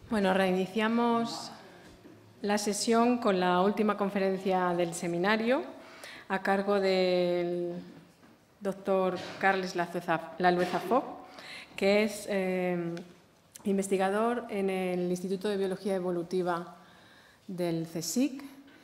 Bueno, reiniciamos la sesión con la última conferencia del seminario a cargo del doctor Carles Lalueza Foch, que es investigador en el Instituto de Biología Evolutiva del CSIC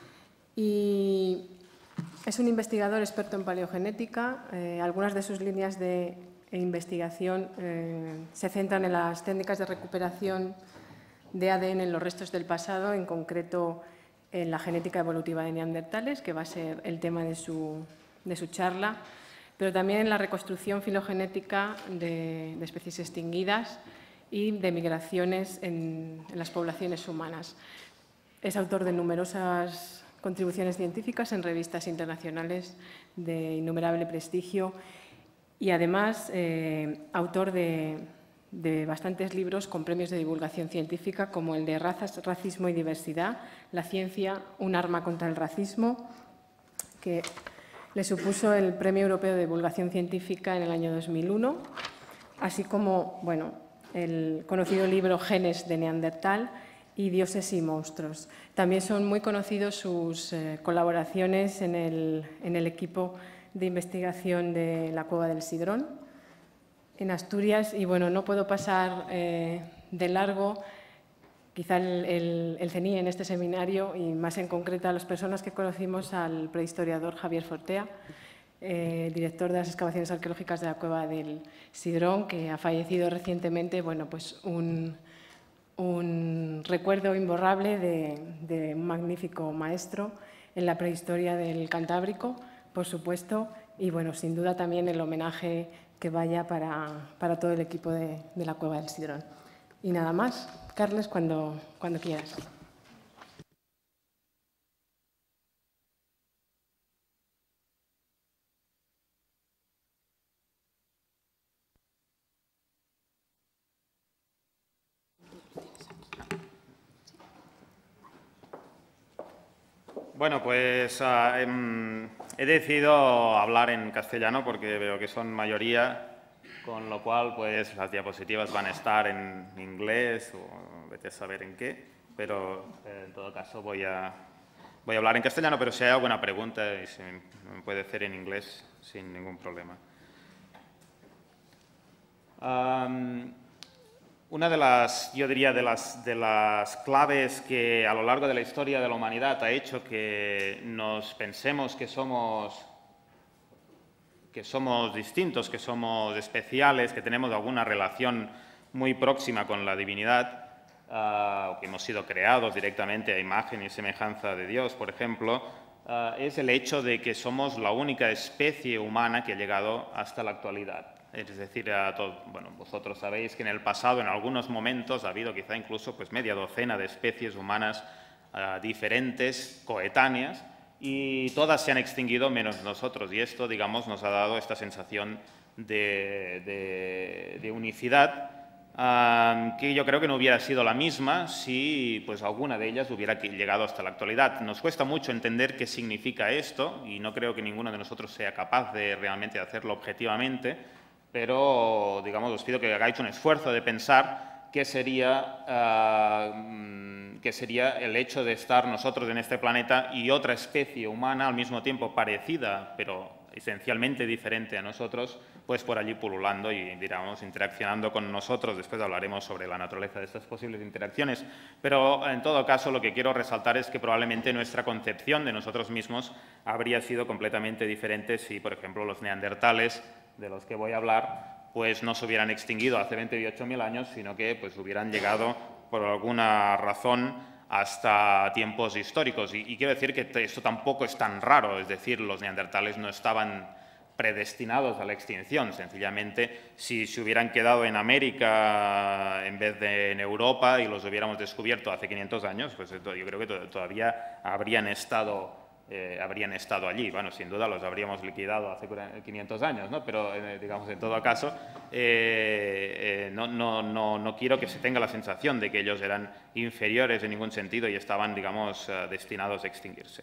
y es un investigador experto en paleogenética. Algunas de sus líneas de investigación se centran en las técnicas de recuperación de ADN en los restos del pasado, en concreto en la genética evolutiva de neandertales, que va a ser el tema de su charla, pero también en la reconstrucción filogenética de especies extinguidas y de migraciones en las poblaciones humanas. Es autor de numerosas contribuciones científicas en revistas internacionales de innumerable prestigio y, además, autor de bastantes libros con premios de divulgación científica, como el de Razas, Racismo y Diversidad, La ciencia, un arma contra el racismo, que le supuso el Premio Europeo de Divulgación Científica en el año 2001, así como el conocido libro Genes de Neandertal y Dioses y monstruos. También son muy conocidos sus colaboraciones en el equipo de investigación de la Cueva del Sidrón, en Asturias, y no puedo pasar de largo quizá el CENI en este seminario, y más en concreto a las personas que conocimos al prehistoriador Javier Fortea, director de las excavaciones arqueológicas de la Cueva del Sidrón, que ha fallecido recientemente. Pues un recuerdo imborrable de un magnífico maestro en la prehistoria del Cantábrico, por supuesto, y sin duda también el homenaje que vaya para todo el equipo de la Cueva del Sidrón. Y nada más. Carles, cuando quieras. Bueno, pues he decidido hablar en castellano porque veo que son mayoría, con lo cual pues las diapositivas van a estar en inglés o vete a saber en qué, pero en todo caso voy a hablar en castellano, pero si hay alguna pregunta se me puede hacer en inglés sin ningún problema. Una de las, yo diría, de las claves que a lo largo de la historia de la humanidad ha hecho que nos pensemos que somos distintos, que somos especiales, que tenemos alguna relación muy próxima con la divinidad, o que hemos sido creados directamente a imagen y semejanza de Dios, por ejemplo, es el hecho de que somos la única especie humana que ha llegado hasta la actualidad. Es decir, vosotros sabéis que en el pasado, en algunos momentos, ha habido quizá incluso media docena de especies humanas diferentes, coetáneas, y todas se han extinguido menos nosotros. Y esto, digamos, nos ha dado esta sensación de unicidad, que yo creo que no hubiera sido la misma si alguna de ellas hubiera llegado hasta la actualidad. Nos cuesta mucho entender qué significa esto, y no creo que ninguno de nosotros sea capaz de realmente hacerlo objetivamente, pero, digamos, os pido que hagáis un esfuerzo de pensar qué sería el hecho de estar nosotros en este planeta y otra especie humana al mismo tiempo parecida, pero esencialmente diferente a nosotros, pues por allí pululando y, digamos, interaccionando con nosotros. Después hablaremos sobre la naturaleza de estas posibles interacciones, pero en todo caso lo que quiero resaltar es que probablemente nuestra concepción de nosotros mismos habría sido completamente diferente si, por ejemplo, los neandertales, de los que voy a hablar, pues no se hubieran extinguido hace 28.000 años, sino que hubieran llegado por alguna razón hasta tiempos históricos. Y quiero decir que esto tampoco es tan raro, es decir, los neandertales no estaban predestinados a la extinción. Sencillamente, si se hubieran quedado en América en vez de en Europa y los hubiéramos descubierto hace 500 años, pues yo creo que todavía habrían estado allí. Bueno, sin duda los habríamos liquidado hace 500 años, ¿no? Pero, digamos, en todo caso, no quiero que se tenga la sensación de que ellos eran inferiores en ningún sentido y estaban, digamos, destinados a extinguirse.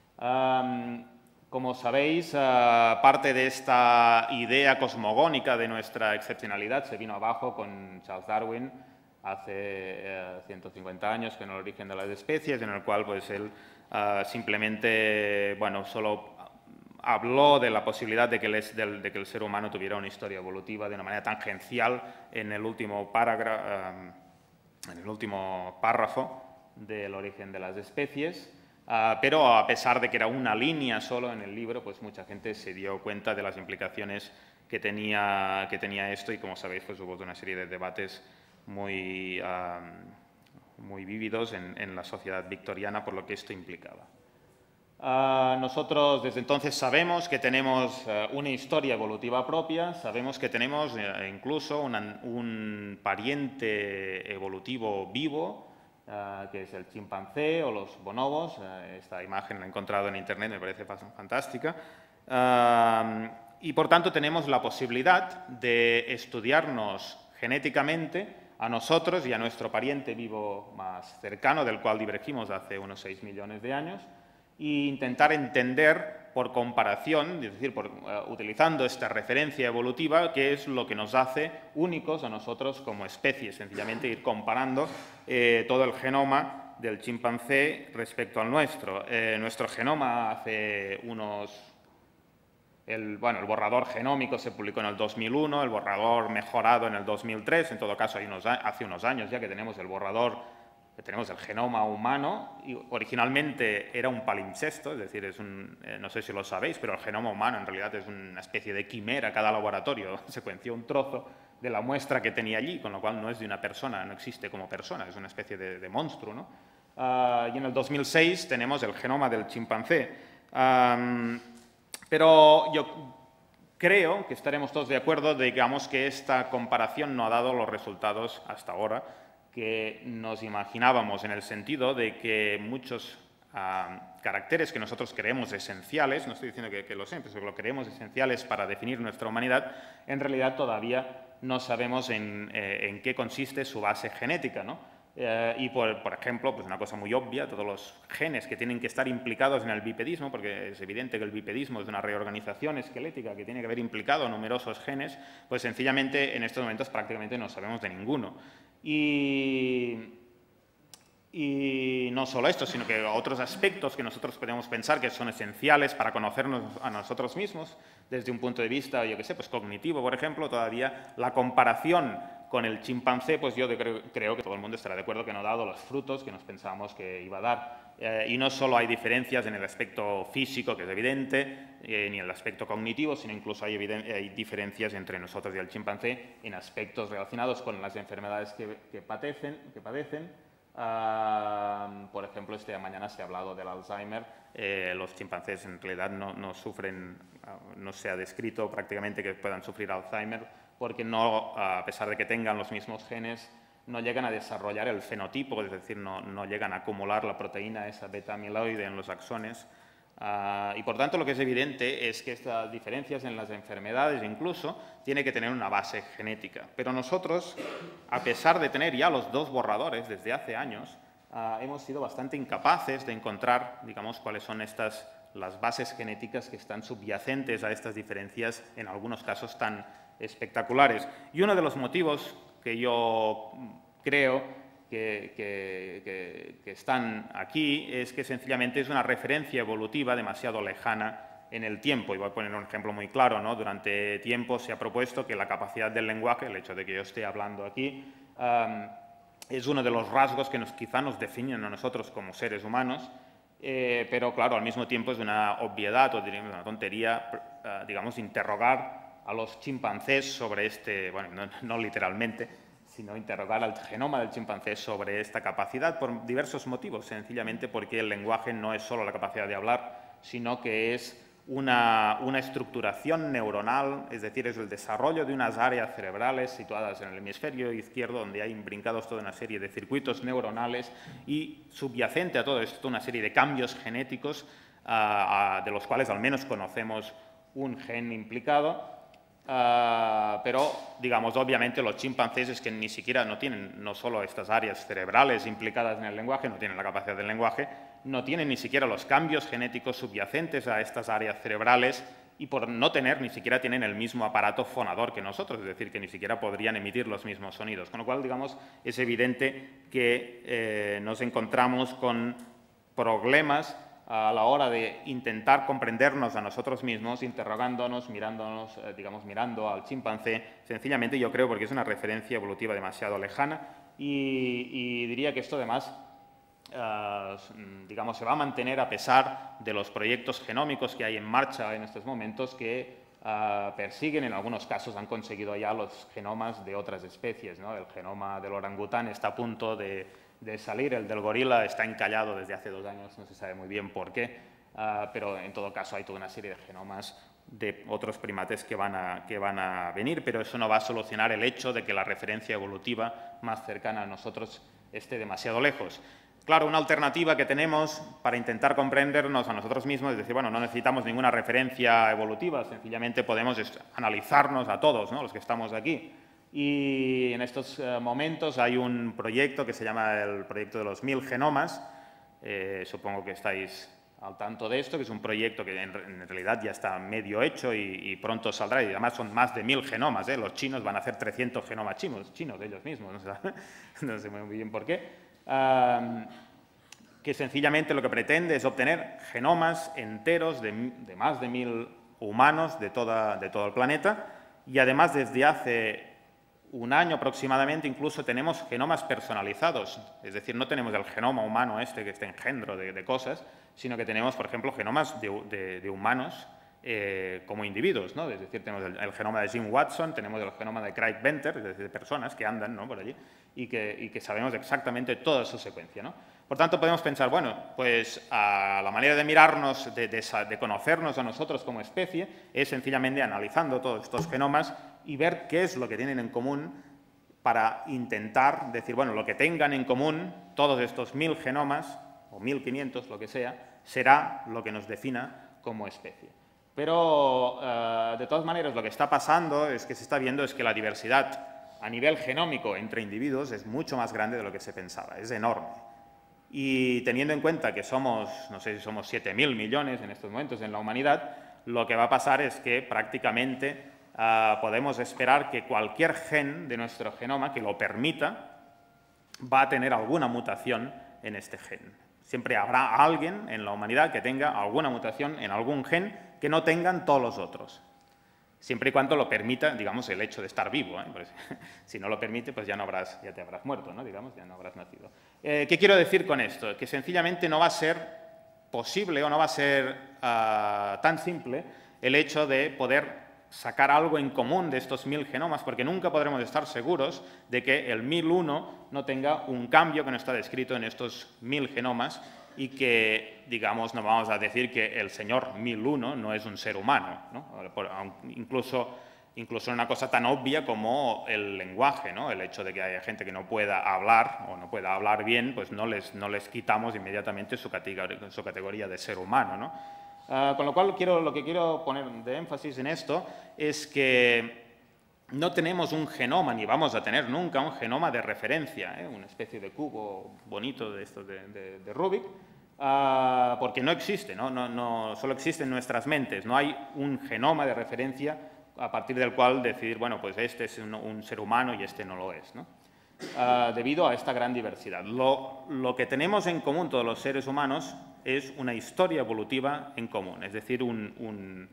Como sabéis, parte de esta idea cosmogónica de nuestra excepcionalidad se vino abajo con Charles Darwin, hace 150 años, que en el origen de las especies, en el cual pues él simplemente, bueno, solo habló de la posibilidad de que el ser humano tuviera una historia evolutiva de una manera tangencial en el último párrafo del origen de las especies, pero a pesar de que era una línea solo en el libro, pues mucha gente se dio cuenta de las implicaciones que tenía esto y, como sabéis, pues hubo una serie de debates muy vívidos en la sociedad victoriana por lo que esto implicaba. Nosotros desde entonces sabemos que tenemos una historia evolutiva propia, sabemos que tenemos incluso un pariente evolutivo vivo, que es el chimpancé o los bonobos. Esta imagen la he encontrado en internet, me parece fantástica. Y por tanto tenemos la posibilidad de estudiarnos genéticamente a nosotros y a nuestro pariente vivo más cercano, del cual divergimos hace unos 6 millones de años, e intentar entender por comparación, es decir, utilizando esta referencia evolutiva, qué es lo que nos hace únicos a nosotros como especie. Sencillamente ir comparando todo el genoma del chimpancé respecto al nuestro. Nuestro genoma hace el borrador genómico se publicó en el 2001, el borrador mejorado en el 2003, en todo caso hace unos años ya que tenemos el borrador, que tenemos el genoma humano, y originalmente era un palimpsesto, es decir, no sé si lo sabéis, pero el genoma humano en realidad es una especie de quimera. Cada laboratorio secuenció un trozo de la muestra que tenía allí, con lo cual no es de una persona, no existe como persona, es una especie de monstruo, ¿no? Y en el 2006 tenemos el genoma del chimpancé. Pero yo creo que estaremos todos de acuerdo, digamos, que esta comparación no ha dado los resultados hasta ahora que nos imaginábamos, en el sentido de que muchos caracteres que nosotros creemos esenciales, no estoy diciendo que lo sean, pero que lo creemos esenciales para definir nuestra humanidad, en realidad todavía no sabemos en qué consiste su base genética, ¿no? Y, por ejemplo, pues una cosa muy obvia, todos los genes que tienen que estar implicados en el bipedismo, porque es evidente que el bipedismo es una reorganización esquelética que tiene que haber implicado numerosos genes, pues sencillamente en estos momentos prácticamente no sabemos de ninguno. Y no solo esto, sino que otros aspectos que nosotros podemos pensar que son esenciales para conocernos a nosotros mismos, desde un punto de vista, yo qué sé, pues cognitivo, por ejemplo, todavía la comparación con el chimpancé, pues yo creo que todo el mundo estará de acuerdo que no ha dado los frutos que nos pensábamos que iba a dar. Y no solo hay diferencias en el aspecto físico, que es evidente, ni en el aspecto cognitivo, sino incluso hay diferencias entre nosotros y el chimpancé en aspectos relacionados con las enfermedades que padecen. Por ejemplo, mañana se ha hablado del Alzheimer. Los chimpancés en realidad no sufren, no se ha descrito prácticamente que puedan sufrir Alzheimer, porque a pesar de que tengan los mismos genes, no llegan a desarrollar el fenotipo, es decir, no llegan a acumular la proteína, esa beta-amiloide en los axones. Y por tanto lo que es evidente es que estas diferencias en las enfermedades incluso tiene que tener una base genética. Pero nosotros, a pesar de tener ya los dos borradores desde hace años, hemos sido bastante incapaces de encontrar, digamos, cuáles son las bases genéticas que están subyacentes a estas diferencias, en algunos casos tan espectaculares. Y uno de los motivos que yo creo que están aquí es que sencillamente es una referencia evolutiva demasiado lejana en el tiempo. Y voy a poner un ejemplo muy claro, ¿no? Durante tiempo se ha propuesto que la capacidad del lenguaje, el hecho de que yo esté hablando aquí, es uno de los rasgos que quizá nos definen a nosotros como seres humanos, pero claro, al mismo tiempo es una obviedad o diríamos una tontería, digamos, interrogar a los chimpancés sobre bueno, no literalmente, sino interrogar al genoma del chimpancé sobre esta capacidad por diversos motivos, sencillamente porque el lenguaje no es solo la capacidad de hablar, sino que es una estructuración neuronal, es decir, es el desarrollo de unas áreas cerebrales situadas en el hemisferio izquierdo, donde hay imbrincados toda una serie de circuitos neuronales y subyacente a todo esto una serie de cambios genéticos de los cuales al menos conocemos un gen implicado. Pero, digamos, obviamente los chimpancés es que ni siquiera no tienen no solo estas áreas cerebrales implicadas en el lenguaje, no tienen la capacidad del lenguaje, no tienen ni siquiera los cambios genéticos subyacentes a estas áreas cerebrales y por no tener, ni siquiera tienen el mismo aparato fonador que nosotros, es decir, que ni siquiera podrían emitir los mismos sonidos. Con lo cual, digamos, es evidente que nos encontramos con problemas a la hora de intentar comprendernos a nosotros mismos, interrogándonos, mirándonos, digamos, mirando al chimpancé, sencillamente yo creo porque es una referencia evolutiva demasiado lejana y diría que esto además digamos, se va a mantener a pesar de los proyectos genómicos que hay en marcha en estos momentos que persiguen, en algunos casos han conseguido ya los genomas de otras especies, ¿no? El genoma del orangután está a punto de salir, el del gorila está encallado desde hace 2 años, no se sabe muy bien por qué, pero en todo caso hay toda una serie de genomas de otros primates que van a venir, pero eso no va a solucionar el hecho de que la referencia evolutiva más cercana a nosotros esté demasiado lejos. Claro, una alternativa que tenemos para intentar comprendernos a nosotros mismos es decir, bueno, no necesitamos ninguna referencia evolutiva, sencillamente podemos analizarnos a todos, ¿no?, los que estamos aquí. Y en estos momentos hay un proyecto que se llama el proyecto de los 1000 genomas, supongo que estáis al tanto de esto, que es un proyecto que en realidad ya está medio hecho y pronto saldrá, y además son más de 1000 genomas, ¿eh? Los chinos van a hacer 300 genomas chinos de ellos mismos, no sé muy bien por qué. Que sencillamente lo que pretende es obtener genomas enteros de más de 1000 humanos de todo el planeta y además desde hace 1 año aproximadamente incluso tenemos genomas personalizados, es decir, no tenemos el genoma humano que este engendro de cosas, sino que tenemos, por ejemplo, genomas de humanos como individuos, ¿no? Es decir, tenemos el genoma de Jim Watson, tenemos el genoma de Craig Venter, es decir, de personas que andan, ¿no?, por allí y que sabemos exactamente toda su secuencia, ¿no? Por tanto, podemos pensar, bueno, pues a la manera de mirarnos, de conocernos a nosotros como especie, es sencillamente analizando todos estos genomas y ver qué es lo que tienen en común para intentar decir, bueno, lo que tengan en común todos estos 1000 genomas, o 1500, lo que sea, será lo que nos defina como especie. Pero, de todas maneras, lo que está pasando es que se está viendo es que la diversidad a nivel genómico entre individuos es mucho más grande de lo que se pensaba, es enorme. Y teniendo en cuenta que somos, no sé si somos 7.000 millones en estos momentos en la humanidad, lo que va a pasar es que prácticamente podemos esperar que cualquier gen de nuestro genoma que lo permita va a tener alguna mutación en este gen. Siempre habrá alguien en la humanidad que tenga alguna mutación en algún gen que no tengan todos los otros. Siempre y cuando lo permita, digamos, el hecho de estar vivo, ¿eh? Pues, si no lo permite, pues ya te habrás muerto, ¿no? Digamos, ya no habrás nacido. ¿Qué quiero decir con esto? Que sencillamente no va a ser posible o no va a ser tan simple el hecho de poder sacar algo en común de estos 1000 genomas, porque nunca podremos estar seguros de que el 1001 no tenga un cambio que no está descrito en estos 1000 genomas y que, digamos, no vamos a decir que el señor 1001 no es un ser humano, ¿no? Incluso una cosa tan obvia como el lenguaje, ¿no? El hecho de que haya gente que no pueda hablar o no pueda hablar bien, pues no les quitamos inmediatamente su categoría de ser humano, ¿no? Con lo cual, lo que quiero poner de énfasis en esto es que no tenemos un genoma, ni vamos a tener nunca un genoma de referencia, una especie de cubo bonito de estos de Rubik, porque no existe, ¿no? Solo existe en nuestras mentes, no hay un genoma de referencia a partir del cual decidir, bueno, pues este es un ser humano y este no lo es, ¿no? Debido a esta gran diversidad. Lo que tenemos en común todos los seres humanos es una historia evolutiva en común, es decir, un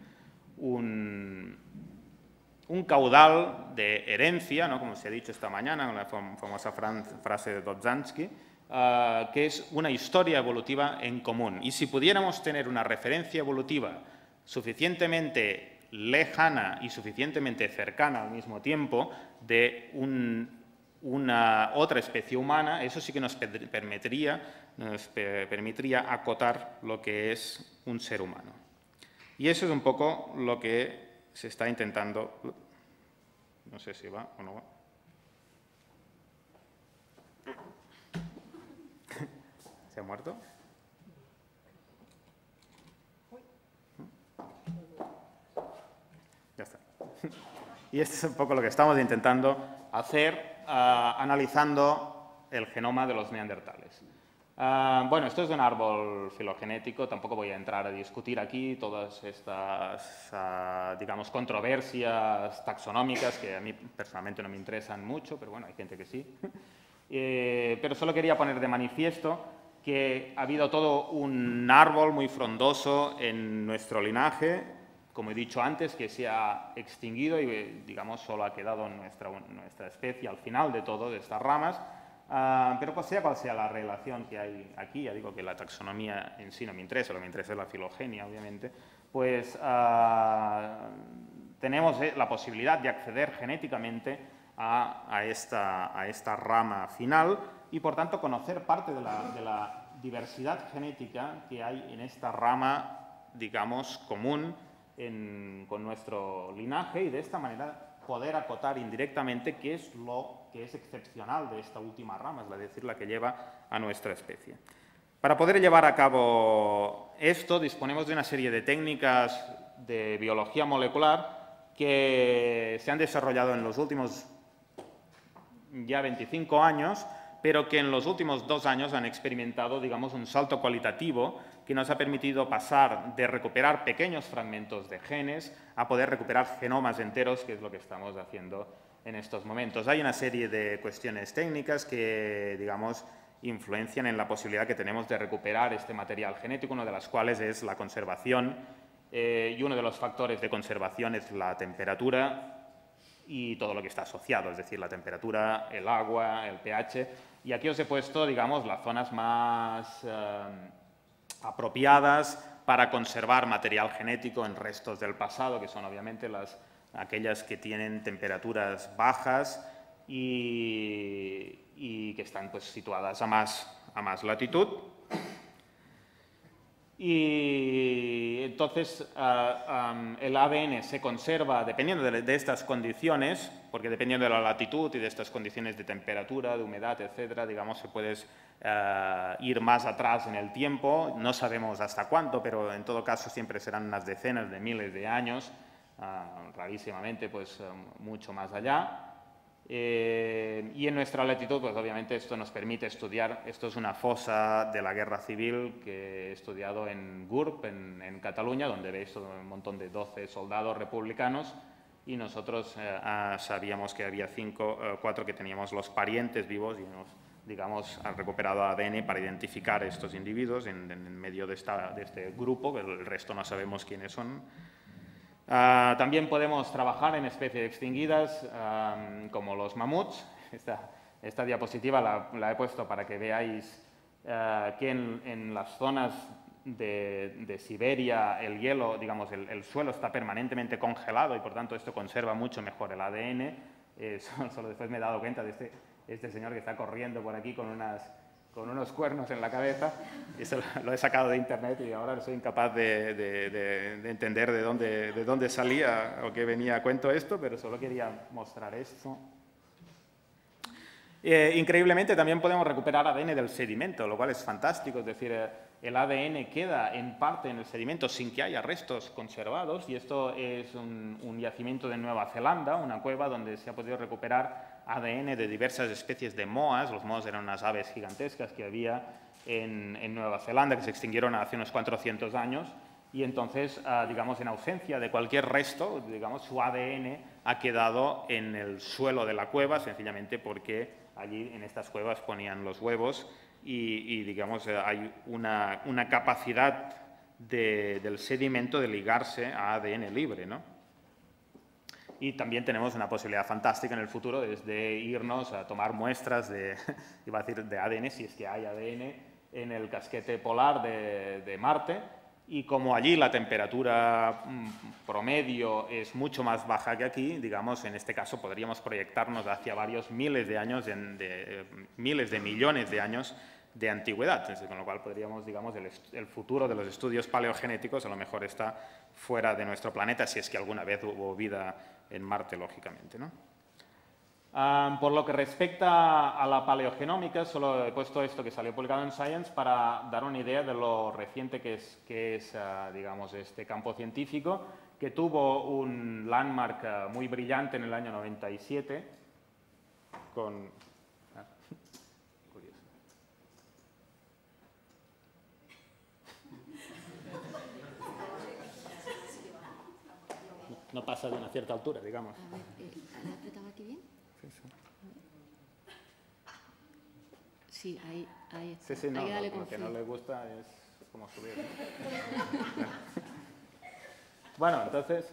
caudal de herencia, ¿no?, como se ha dicho esta mañana, la famosa frase de Dobzhansky, que es una historia evolutiva en común. Y si pudiéramos tener una referencia evolutiva suficientemente lejana y suficientemente cercana al mismo tiempo de una otra especie humana, eso sí que nos permitiría acotar lo que es un ser humano. Y eso es un poco lo que se está intentando. No sé si va o no va. ¿Se ha muerto? Ya está. Y esto es un poco lo que estamos intentando hacer analizando el genoma de los neandertales. Bueno, esto es un árbol filogenético, tampoco voy a entrar a discutir aquí todas estas, digamos, controversias taxonómicas que a mí personalmente no me interesan mucho, pero bueno, hay gente que sí. Pero solo quería poner de manifiesto que ha habido todo un árbol muy frondoso en nuestro linaje, como he dicho antes, que se ha extinguido y, digamos, solo ha quedado nuestra especie al final de todo, de estas ramas. Pero pues sea cual sea la relación que hay aquí, ya digo que la taxonomía en sí no me interesa, lo que me interesa es la filogenia, obviamente, pues tenemos la posibilidad de acceder genéticamente a esta rama final y, por tanto, conocer parte de la diversidad genética que hay en esta rama, digamos, común con nuestro linaje y, de esta manera, poder acotar indirectamente qué es lo que es excepcional de esta última rama, es decir, la que lleva a nuestra especie. Para poder llevar a cabo esto, disponemos de una serie de técnicas de biología molecular que se han desarrollado en los últimos ya 25 años, pero que en los últimos 2 años han experimentado, digamos, un salto cualitativo que nos ha permitido pasar de recuperar pequeños fragmentos de genes a poder recuperar genomas enteros, que es lo que estamos haciendo en estos momentos. Hay una serie de cuestiones técnicas que, digamos, influencian en la posibilidad que tenemos de recuperar este material genético, una de las cuales es la conservación, y uno de los factores de conservación es la temperatura y todo lo que está asociado, es decir, la temperatura, el agua, el pH. Y aquí os he puesto, digamos, las zonas más apropiadas para conservar material genético en restos del pasado, que son obviamente aquellas que tienen temperaturas bajas y que están pues, situadas a más latitud. Y entonces el ADN se conserva dependiendo de estas condiciones, porque dependiendo de la latitud y de estas condiciones de temperatura, de humedad, etcétera, digamos, se puede ir más atrás en el tiempo. No sabemos hasta cuánto, pero en todo caso siempre serán unas decenas de miles de años, rarísimamente pues mucho más allá. Y en nuestra latitud, pues obviamente esto nos permite estudiar, esto es una fosa de la guerra civil que he estudiado en Gurb, en Cataluña, donde veis un montón de 12 soldados republicanos y nosotros sabíamos que había 4 que teníamos los parientes vivos y nos, digamos, han recuperado ADN para identificar estos individuos en medio de este grupo, que el resto no sabemos quiénes son. También podemos trabajar en especies extinguidas como los mamuts. Esta diapositiva la he puesto para que veáis que en las zonas de Siberia el hielo, digamos, el suelo está permanentemente congelado y por tanto esto conserva mucho mejor el ADN. Solo después me he dado cuenta de este señor que está corriendo por aquí con unos cuernos en la cabeza. Eso lo he sacado de internet y ahora soy incapaz de entender de dónde salía o qué venía a cuento esto, pero solo quería mostrar esto. Increíblemente también podemos recuperar ADN del sedimento, lo cual es fantástico, es decir, el ADN queda en parte en el sedimento sin que haya restos conservados y esto es un yacimiento de Nueva Zelanda, una cueva donde se ha podido recuperar ADN de diversas especies de moas. Los moas eran unas aves gigantescas que había en Nueva Zelanda que se extinguieron hace unos 400 años y entonces, digamos, en ausencia de cualquier resto, digamos, su ADN ha quedado en el suelo de la cueva sencillamente porque allí en estas cuevas ponían los huevos y digamos, hay una capacidad del sedimento de ligarse a ADN libre, ¿no? Y también tenemos una posibilidad fantástica en el futuro de irnos a tomar muestras iba a decir de ADN, si es que hay ADN, en el casquete polar de Marte. Y como allí la temperatura promedio es mucho más baja que aquí, digamos, en este caso podríamos proyectarnos hacia varios miles de años, miles de millones de años de antigüedad, con lo cual podríamos, digamos, el futuro de los estudios paleogenéticos a lo mejor está fuera de nuestro planeta, si es que alguna vez hubo vida en Marte, lógicamente, ¿no? Por lo que respecta a la paleogenómica, solo he puesto esto que salió publicado en Science para dar una idea de lo reciente que es digamos, este campo científico, que tuvo un landmark muy brillante en el año 97 con... no pasa de una cierta altura, digamos. A ver, ¿has apretado aquí bien? Sí, sí. Sí, ahí está. Sí, sí, no, Hay que darle lo que no con le gusta es como subir, ¿no? Bueno, entonces,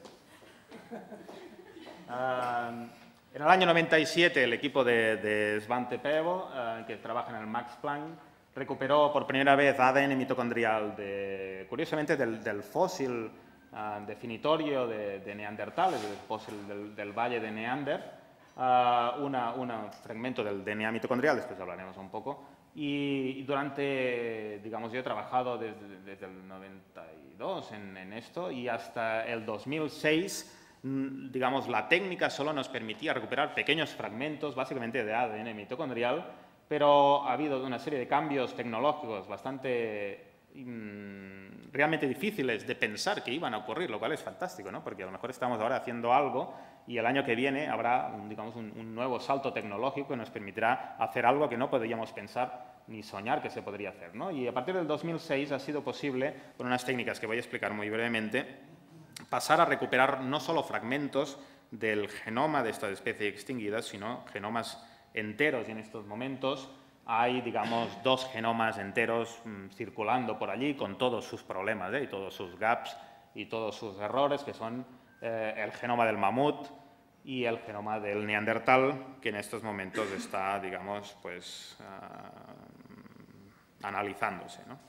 en el año 97 el equipo de Svante Pääbo, que trabaja en el Max Planck, recuperó por primera vez ADN mitocondrial, curiosamente, del fósil definitorio de Neandertales, del fósil del Valle de Neander, un fragmento del DNA mitocondrial, después hablaremos un poco, y durante, digamos, yo he trabajado desde el 92 en esto y hasta el 2006, digamos, la técnica solo nos permitía recuperar pequeños fragmentos, básicamente de ADN mitocondrial, pero ha habido una serie de cambios tecnológicos bastante realmente difíciles de pensar que iban a ocurrir, lo cual es fantástico, ¿no? Porque a lo mejor estamos ahora haciendo algo y el año que viene habrá, digamos, un nuevo salto tecnológico que nos permitirá hacer algo que no podríamos pensar ni soñar que se podría hacer, ¿no? Y a partir del 2006 ha sido posible, con unas técnicas que voy a explicar muy brevemente, pasar a recuperar no solo fragmentos del genoma de esta especie extinguida, sino genomas enteros, y en estos momentos hay, digamos, 2 genomas enteros circulando por allí con todos sus problemas, y todos sus gaps y todos sus errores, que son el genoma del mamut y el genoma del neandertal, que en estos momentos está, digamos, pues, analizándose, ¿no?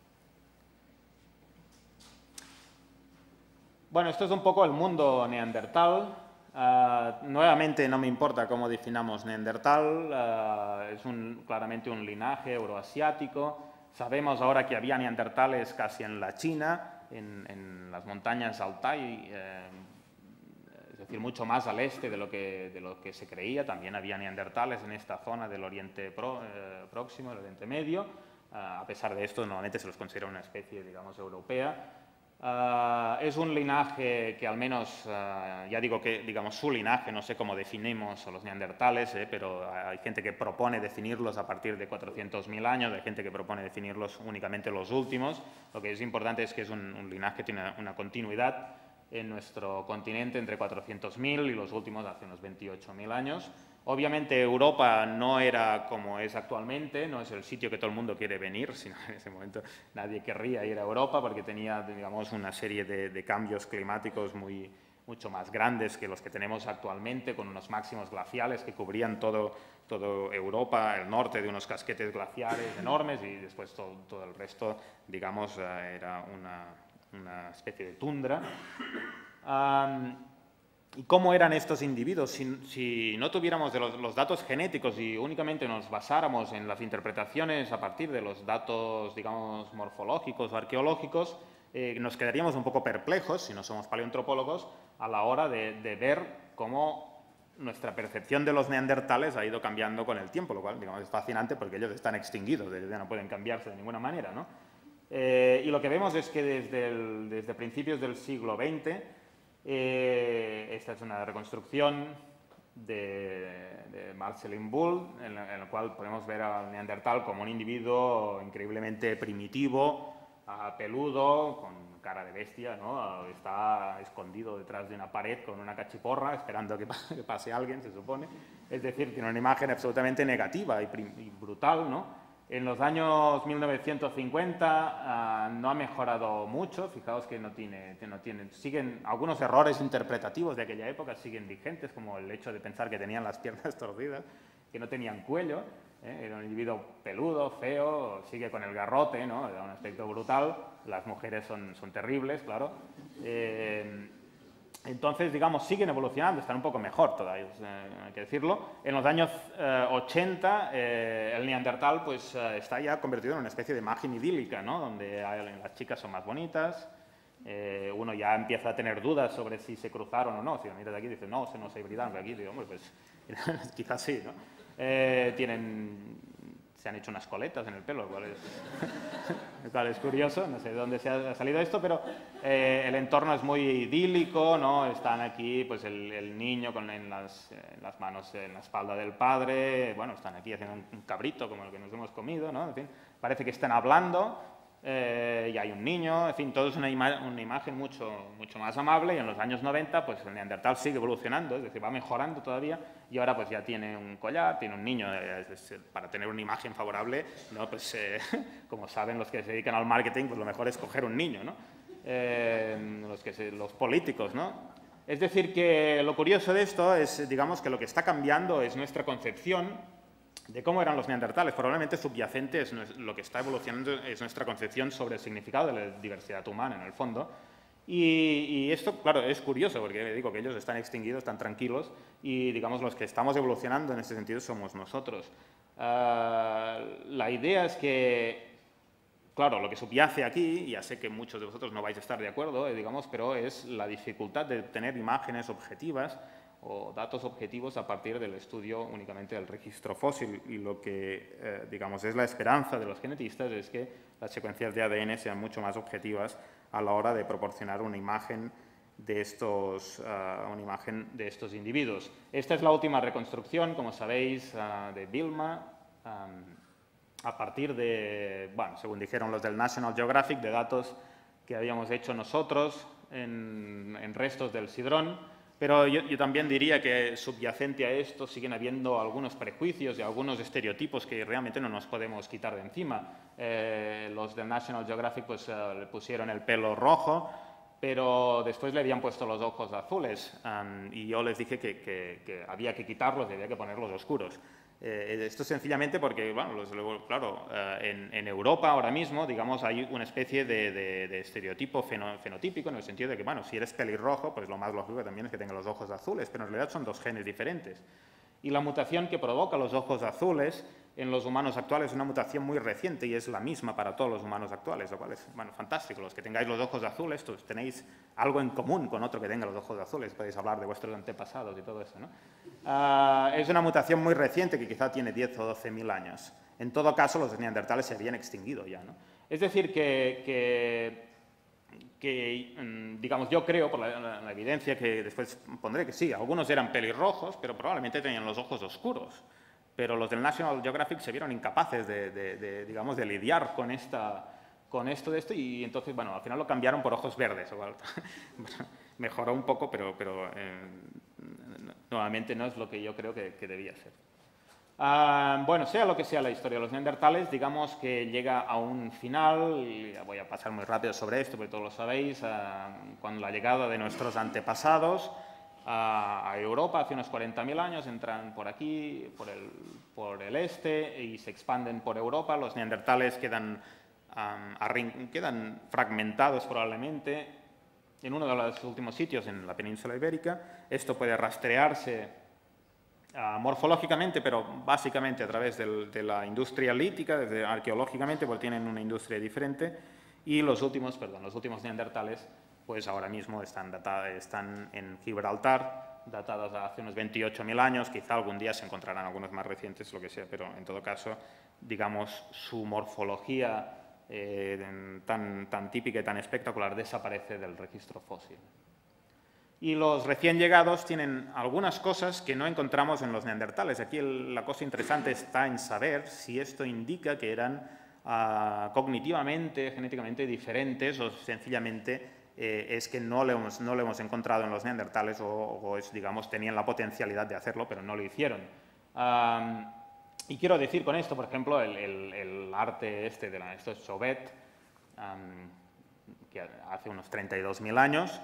Bueno, esto es un poco el mundo neandertal. Nuevamente no me importa cómo definamos neandertal, es claramente un linaje euroasiático. Sabemos ahora que había neandertales casi en la China, en las montañas Altai, es decir, mucho más al este de lo que se creía. También había neandertales en esta zona del Oriente Próximo, del Oriente Medio. A pesar de esto, normalmente se los considera una especie, digamos, europea. Es un linaje que al menos, ya digo que, digamos, su linaje, no sé cómo definimos a los neandertales, pero hay gente que propone definirlos a partir de 400.000 años, hay gente que propone definirlos únicamente los últimos. Lo que es importante es que es un linaje que tiene una continuidad en nuestro continente entre 400.000 y los últimos hace unos 28.000 años. Obviamente Europa no era como es actualmente, no es el sitio que todo el mundo quiere venir, sino en ese momento nadie querría ir a Europa porque tenía, digamos, una serie de cambios climáticos mucho más grandes que los que tenemos actualmente, con unos máximos glaciales que cubrían todo Europa, el norte de unos casquetes glaciares enormes, y después todo el resto, digamos, era una especie de tundra. ¿Y cómo eran estos individuos? Si no tuviéramos los datos genéticos y únicamente nos basáramos en las interpretaciones a partir de los datos, digamos, morfológicos o arqueológicos, nos quedaríamos un poco perplejos, si no somos paleoantropólogos, a la hora de ver cómo nuestra percepción de los neandertales ha ido cambiando con el tiempo, lo cual, digamos, es fascinante porque ellos están extinguidos, ya no pueden cambiarse de ninguna manera, ¿no? Y lo que vemos es que desde principios del siglo XX, esta es una reconstrucción de Marceline Bull, en la cual podemos ver al neandertal como un individuo increíblemente primitivo, peludo, con cara de bestia, ¿no? Está escondido detrás de una pared con una cachiporra esperando que pase alguien, se supone. Es decir, tiene una imagen absolutamente negativa y brutal, ¿no? En los años 1950 no ha mejorado mucho. Fijaos que siguen algunos errores interpretativos de aquella época, siguen vigentes, como el hecho de pensar que tenían las piernas torcidas, que no tenían cuello, era un individuo peludo, feo, sigue con el garrote, ¿no? Era un aspecto brutal. Las mujeres son terribles, claro. Entonces, digamos, siguen evolucionando, están un poco mejor todavía, hay que decirlo. En los años 80, el neandertal pues, está ya convertido en una especie de imagen idílica, ¿no? Donde las chicas son más bonitas, uno ya empieza a tener dudas sobre si se cruzaron o no. Si lo miras de aquí, dice, no, no se hibridaron, pero aquí digo, hombre, pues quizás sí, ¿no? Se han hecho unas coletas en el pelo, lo cual es curioso, no sé de dónde se ha salido esto, pero el entorno es muy idílico, ¿no? Están aquí pues el niño en las manos en la espalda del padre, bueno, están aquí haciendo un cabrito como el que nos hemos comido, ¿no? En fin, parece que están hablando, y hay un niño, en fin, todo es una imagen mucho más amable, y en los años 90 pues el neandertal sigue evolucionando, es decir, va mejorando todavía, y ahora pues ya tiene un collar, tiene un niño, para tener una imagen favorable, ¿no? Pues, como saben los que se dedican al marketing, pues lo mejor es coger un niño, ¿no? Los políticos, ¿no? Es decir, que lo curioso de esto es, digamos, que lo que está cambiando es nuestra concepción de cómo eran los neandertales. Probablemente subyacente es lo que está evolucionando es nuestra concepción sobre el significado de la diversidad humana, en el fondo. Y esto, claro, es curioso, porque digo que ellos están extinguidos, están tranquilos, y, digamos, los que estamos evolucionando en ese sentido somos nosotros. La idea es que, claro, lo que subyace aquí, y ya sé que muchos de vosotros no vais a estar de acuerdo, digamos, pero es la dificultad de tener imágenes objetivas o datos objetivos a partir del estudio únicamente del registro fósil, y lo que, digamos, es la esperanza de los genetistas es que las secuencias de ADN sean mucho más objetivas a la hora de proporcionar una imagen de estos individuos. Esta es la última reconstrucción, como sabéis, de Vilma, a partir de, bueno, según dijeron los del National Geographic, de datos que habíamos hecho nosotros en restos del Sidrón. Pero yo también diría que subyacente a esto siguen habiendo algunos prejuicios y algunos estereotipos que realmente no nos podemos quitar de encima. Los del National Geographic pues, le pusieron el pelo rojo, pero después le habían puesto los ojos azules, y yo les dije que había que quitarlos y había que ponerlos oscuros. Esto sencillamente porque, bueno, claro, en Europa ahora mismo, digamos, hay una especie de estereotipo fenotípico, en el sentido de que, bueno, si eres pelirrojo, pues lo más lógico también es que tengas los ojos azules, pero en realidad son dos genes diferentes. Y la mutación que provoca los ojos azules en los humanos actuales es una mutación muy reciente y es la misma para todos los humanos actuales, lo cual es, bueno, fantástico. Los que tengáis los ojos azules, pues tenéis algo en común con otro que tenga los ojos azules, podéis hablar de vuestros antepasados y todo eso, ¿no? Es una mutación muy reciente que quizá tiene 10 o 12.000 años. En todo caso, los neandertales se habían extinguido ya, ¿no? Es decir, digamos, yo creo, por la evidencia que después pondré, que sí, algunos eran pelirrojos, pero probablemente tenían los ojos oscuros. Pero los del National Geographic se vieron incapaces digamos, de lidiar con esto, y entonces, bueno, al final lo cambiaron por ojos verdes. Bueno, mejoró un poco, pero nuevamente no es lo que yo creo que debía ser. Bueno, sea lo que sea la historia de los neandertales, digamos que llega a un final, y voy a pasar muy rápido sobre esto, porque todos lo sabéis, con la llegada de nuestros antepasados a Europa hace unos 40.000 años, entran por aquí, por el este, y se expanden por Europa. Los neandertales quedan fragmentados probablemente en uno de los últimos sitios en la península ibérica. Esto puede rastrearse morfológicamente, pero básicamente a través de la industria lítica, desde arqueológicamente, porque tienen una industria diferente, y los últimos neandertales, pues ahora mismo están en Gibraltar, datados hace unos 28.000 años, quizá algún día se encontrarán algunos más recientes, lo que sea, pero en todo caso, digamos, su morfología tan típica y tan espectacular desaparece del registro fósil. Y los recién llegados tienen algunas cosas que no encontramos en los neandertales. Aquí la cosa interesante está en saber si esto indica que eran cognitivamente, genéticamente diferentes, o sencillamente es que no lo hemos encontrado en los neandertales, o digamos, tenían la potencialidad de hacerlo, pero no lo hicieron. Y quiero decir con esto, por ejemplo, el arte esto es Chauvet, que hace unos 32.000 años.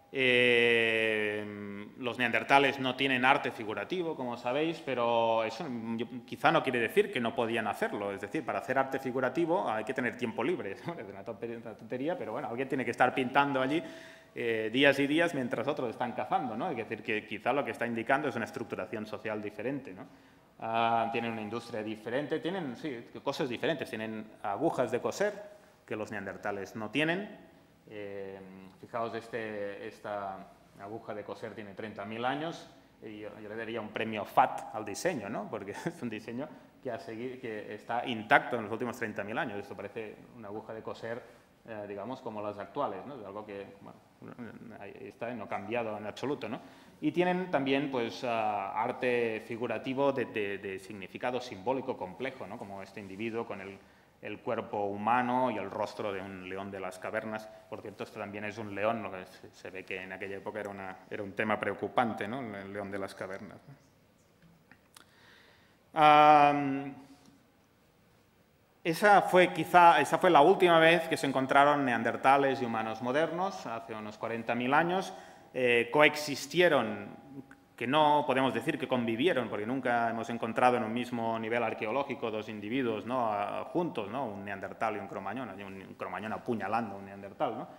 Los neandertales no tienen arte figurativo, como sabéis, pero eso quizá no quiere decir que no podían hacerlo. Es decir, para hacer arte figurativo hay que tener tiempo libre. Es una tontería, pero bueno, alguien tiene que estar pintando allí días y días mientras otros están cazando, ¿no? Es decir, que quizá lo que está indicando es una estructuración social diferente, ¿no? Tienen una industria diferente, tienen cosas diferentes, tienen agujas de coser que los neandertales no tienen. Fijaos, esta aguja de coser tiene 30.000 años, y yo le daría un premio FAT al diseño, ¿no? Porque es un diseño que está intacto en los últimos 30.000 años. Esto parece una aguja de coser, digamos, como las actuales, ¿no? Es algo que, bueno, no ha cambiado en absoluto, ¿no? Y tienen también, pues, arte figurativo de significado simbólico complejo, ¿no? Como este individuo con el cuerpo humano y el rostro de un león de las cavernas. Por cierto, esto también es un león, lo que se ve que en aquella época era un tema preocupante, ¿no? El león de las cavernas. Esa fue la última vez que se encontraron neandertales y humanos modernos, hace unos 40.000 años. Coexistieron, que no podemos decir que convivieron, porque nunca hemos encontrado en un mismo nivel arqueológico dos individuos, ¿no? Juntos, ¿no? Un neandertal y un cromañón, un cromañón apuñalando a un neandertal, ¿no?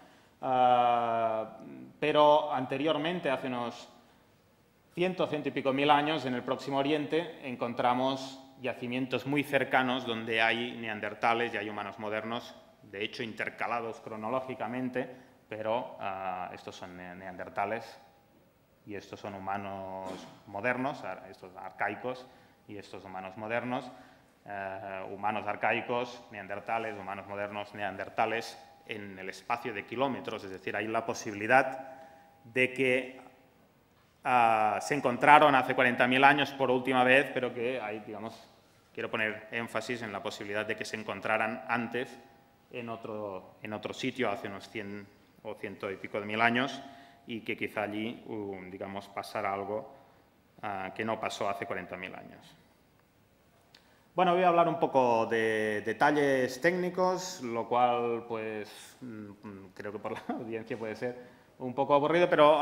Pero anteriormente, hace unos 100 y pico mil años, en el Próximo Oriente, encontramos yacimientos muy cercanos donde hay neandertales y hay humanos modernos, de hecho intercalados cronológicamente, pero estos son neandertales y estos son humanos modernos, estos arcaicos y estos humanos modernos, humanos arcaicos, neandertales, humanos modernos, neandertales, en el espacio de kilómetros, es decir, hay la posibilidad de que se encontraron hace 40.000 años por última vez, pero que hay, digamos, quiero poner énfasis en la posibilidad de que se encontraran antes en otro sitio, hace unos 100 o 100 y pico de mil años, y que quizá allí, digamos, pasara algo que no pasó hace 40.000 años. Bueno, voy a hablar un poco de detalles técnicos, lo cual, pues, creo que por la audiencia puede ser un poco aburrido, pero,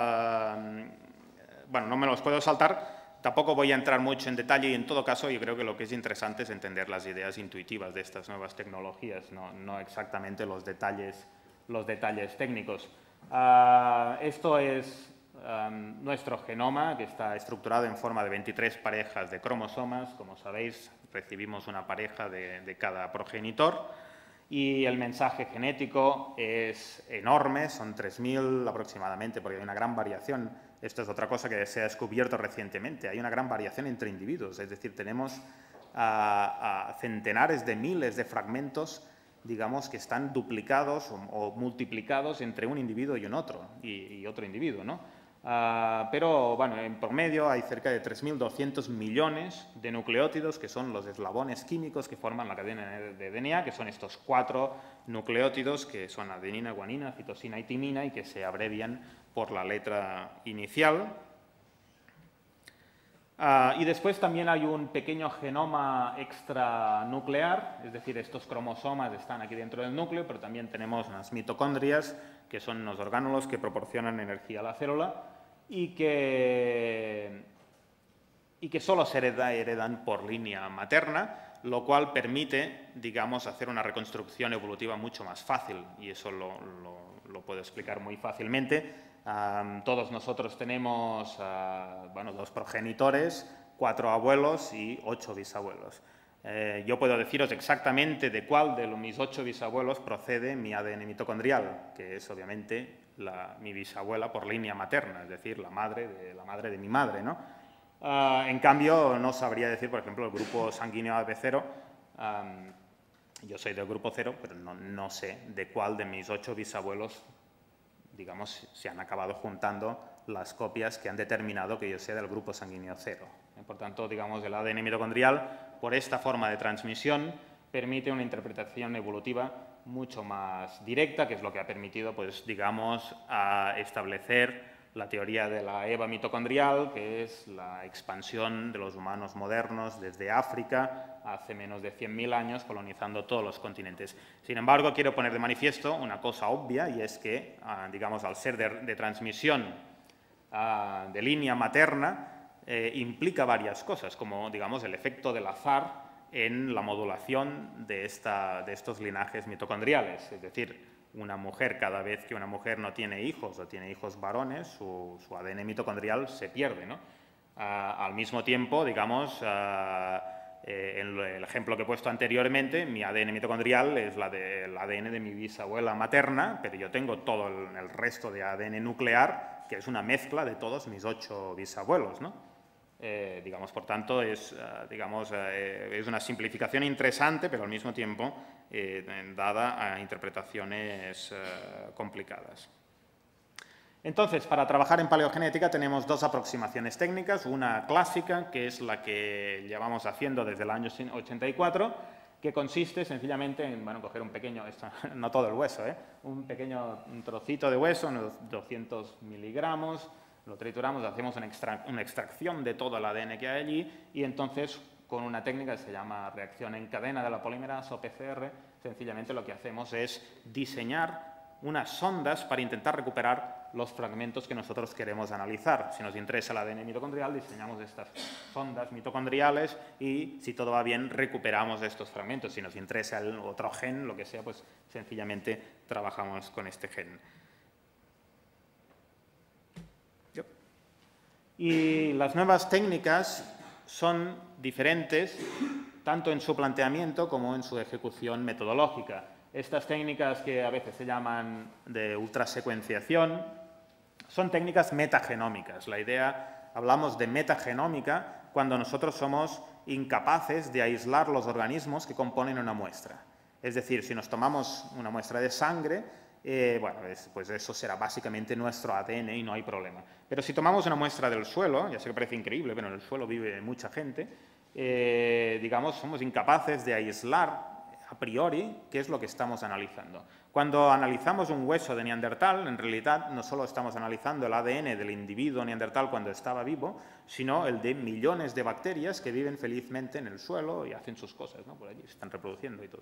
bueno, no me los puedo saltar. Tampoco voy a entrar mucho en detalle y, en todo caso, yo creo que lo que es interesante es entender las ideas intuitivas de estas nuevas tecnologías, no exactamente los detalles técnicos. Esto es nuestro genoma, que está estructurado en forma de 23 parejas de cromosomas. Como sabéis, recibimos una pareja de cada progenitor y el mensaje genético es enorme, son 3.000 aproximadamente, porque hay una gran variación. Esto es otra cosa que se ha descubierto recientemente. Hay una gran variación entre individuos, es decir, tenemos centenares de miles de fragmentos, digamos, que están duplicados o multiplicados entre un individuo y un otro, y otro individuo, ¿no? Pero, bueno, en promedio hay cerca de 3.200 millones de nucleótidos, que son los eslabones químicos que forman la cadena de DNA, que son estos 4 nucleótidos, que son adenina, guanina, citosina y timina, y que se abrevian por la letra inicial. Y después también hay un pequeño genoma extranuclear, es decir, estos cromosomas están aquí dentro del núcleo, pero también tenemos unas mitocondrias, que son los orgánulos que proporcionan energía a la célula y que solo se heredan por línea materna, lo cual permite, digamos, hacer una reconstrucción evolutiva mucho más fácil, y eso lo puedo explicar muy fácilmente. Todos nosotros tenemos, bueno, 2 progenitores, 4 abuelos y 8 bisabuelos. Yo puedo deciros exactamente de cuál de mis 8 bisabuelos procede mi ADN mitocondrial, que es obviamente mi bisabuela por línea materna, es decir, la madre de mi madre, ¿no? En cambio, no sabría decir, por ejemplo, el grupo sanguíneo AB0. Yo soy del grupo 0, pero no sé de cuál de mis 8 bisabuelos, digamos, se han acabado juntando las copias que han determinado que yo sea del grupo sanguíneo 0. Por tanto, digamos, el ADN mitocondrial, por esta forma de transmisión, permite una interpretación evolutiva mucho más directa, que es lo que ha permitido, pues, digamos, establecer la teoría de la EVA mitocondrial, que es la expansión de los humanos modernos desde África hace menos de 100.000 años, colonizando todos los continentes. Sin embargo, quiero poner de manifiesto una cosa obvia, y es que, digamos, al ser de transmisión de línea materna, implica varias cosas, como, digamos, el efecto del azar en la modulación de estos linajes mitocondriales. Es decir, una mujer, cada vez que una mujer no tiene hijos o tiene hijos varones, su ADN mitocondrial se pierde, ¿no? Al mismo tiempo, digamos, en el ejemplo que he puesto anteriormente, mi ADN mitocondrial es el ADN de mi bisabuela materna, pero yo tengo todo el resto de ADN nuclear, que es una mezcla de todos mis 8 bisabuelos, ¿no? Digamos, por tanto, es una simplificación interesante, pero al mismo tiempo dada a interpretaciones complicadas. Entonces, para trabajar en paleogenética tenemos 2 aproximaciones técnicas, una clásica, que es la que llevamos haciendo desde el año 84, que consiste sencillamente en coger un pequeño, no todo el hueso, un pequeño trocito de hueso, unos 200 miligramos, lo trituramos, hacemos una extracción de todo el ADN que hay allí y entonces con una técnica que se llama reacción en cadena de la polimerasa o PCR, sencillamente lo que hacemos es diseñar unas sondas para intentar recuperar los fragmentos que nosotros queremos analizar. Si nos interesa el ADN mitocondrial, diseñamos estas sondas mitocondriales y, si todo va bien, recuperamos estos fragmentos. Si nos interesa el otro gen, lo que sea, pues sencillamente trabajamos con este gen. Y las nuevas técnicas son diferentes tanto en su planteamiento como en su ejecución metodológica. Estas técnicas que a veces se llaman de ultrasecuenciación son técnicas metagenómicas. La idea, hablamos de metagenómica cuando nosotros somos incapaces de aislar los organismos que componen una muestra. Es decir, si nos tomamos una muestra de sangre, pues eso será básicamente nuestro ADN y no hay problema. Pero si tomamos una muestra del suelo, ya sé que parece increíble, pero en el suelo vive mucha gente, digamos, somos incapaces de aislar a priori qué es lo que estamos analizando. Cuando analizamos un hueso de Neandertal, en realidad no solo estamos analizando el ADN del individuo Neandertal cuando estaba vivo, sino el de millones de bacterias que viven felizmente en el suelo y hacen sus cosas, ¿no? Por allí se están reproduciendo y todo.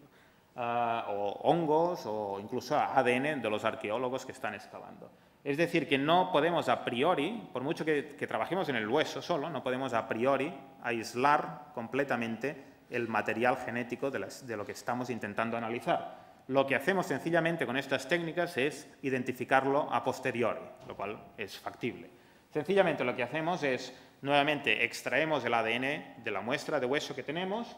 O hongos o incluso ADN de los arqueólogos que están excavando. Es decir, que no podemos a priori, por mucho que trabajemos en el hueso solo, no podemos a priori aislar completamente el material genético de lo que estamos intentando analizar. Lo que hacemos sencillamente con estas técnicas es identificarlo a posteriori, lo cual es factible. Sencillamente lo que hacemos es, nuevamente, extraemos el ADN de la muestra de hueso que tenemos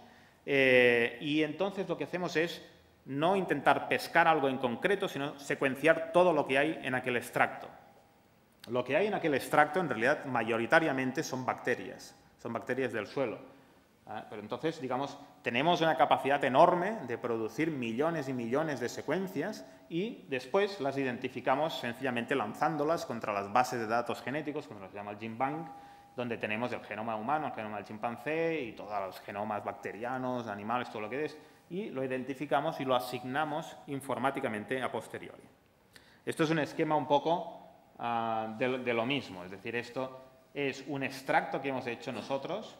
y entonces lo que hacemos es no intentar pescar algo en concreto, sino secuenciar todo lo que hay en aquel extracto. Lo que hay en aquel extracto, en realidad, mayoritariamente son bacterias del suelo. Pero entonces, digamos, tenemos una capacidad enorme de producir millones y millones de secuencias y después las identificamos sencillamente lanzándolas contra las bases de datos genéticos, como se llama el GenBank, donde tenemos el genoma humano, el genoma del chimpancé y todos los genomas bacterianos, animales, todo lo que es, y lo identificamos y lo asignamos informáticamente a posteriori. Esto es un esquema un poco de lo mismo, es decir, esto es un extracto que hemos hecho nosotros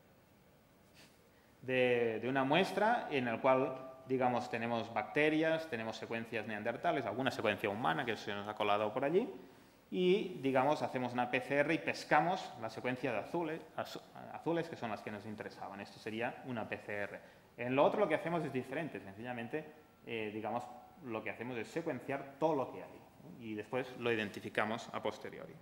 de una muestra en el cual, digamos, tenemos bacterias, tenemos secuencias neandertales, alguna secuencia humana que se nos ha colado por allí, y, digamos, hacemos una PCR y pescamos la secuencia de azules, que son las que nos interesaban. Esto sería una PCR. En lo otro lo que hacemos es diferente, sencillamente, digamos, lo que hacemos es secuenciar todo lo que hay, ¿no? Y después lo identificamos a posteriori.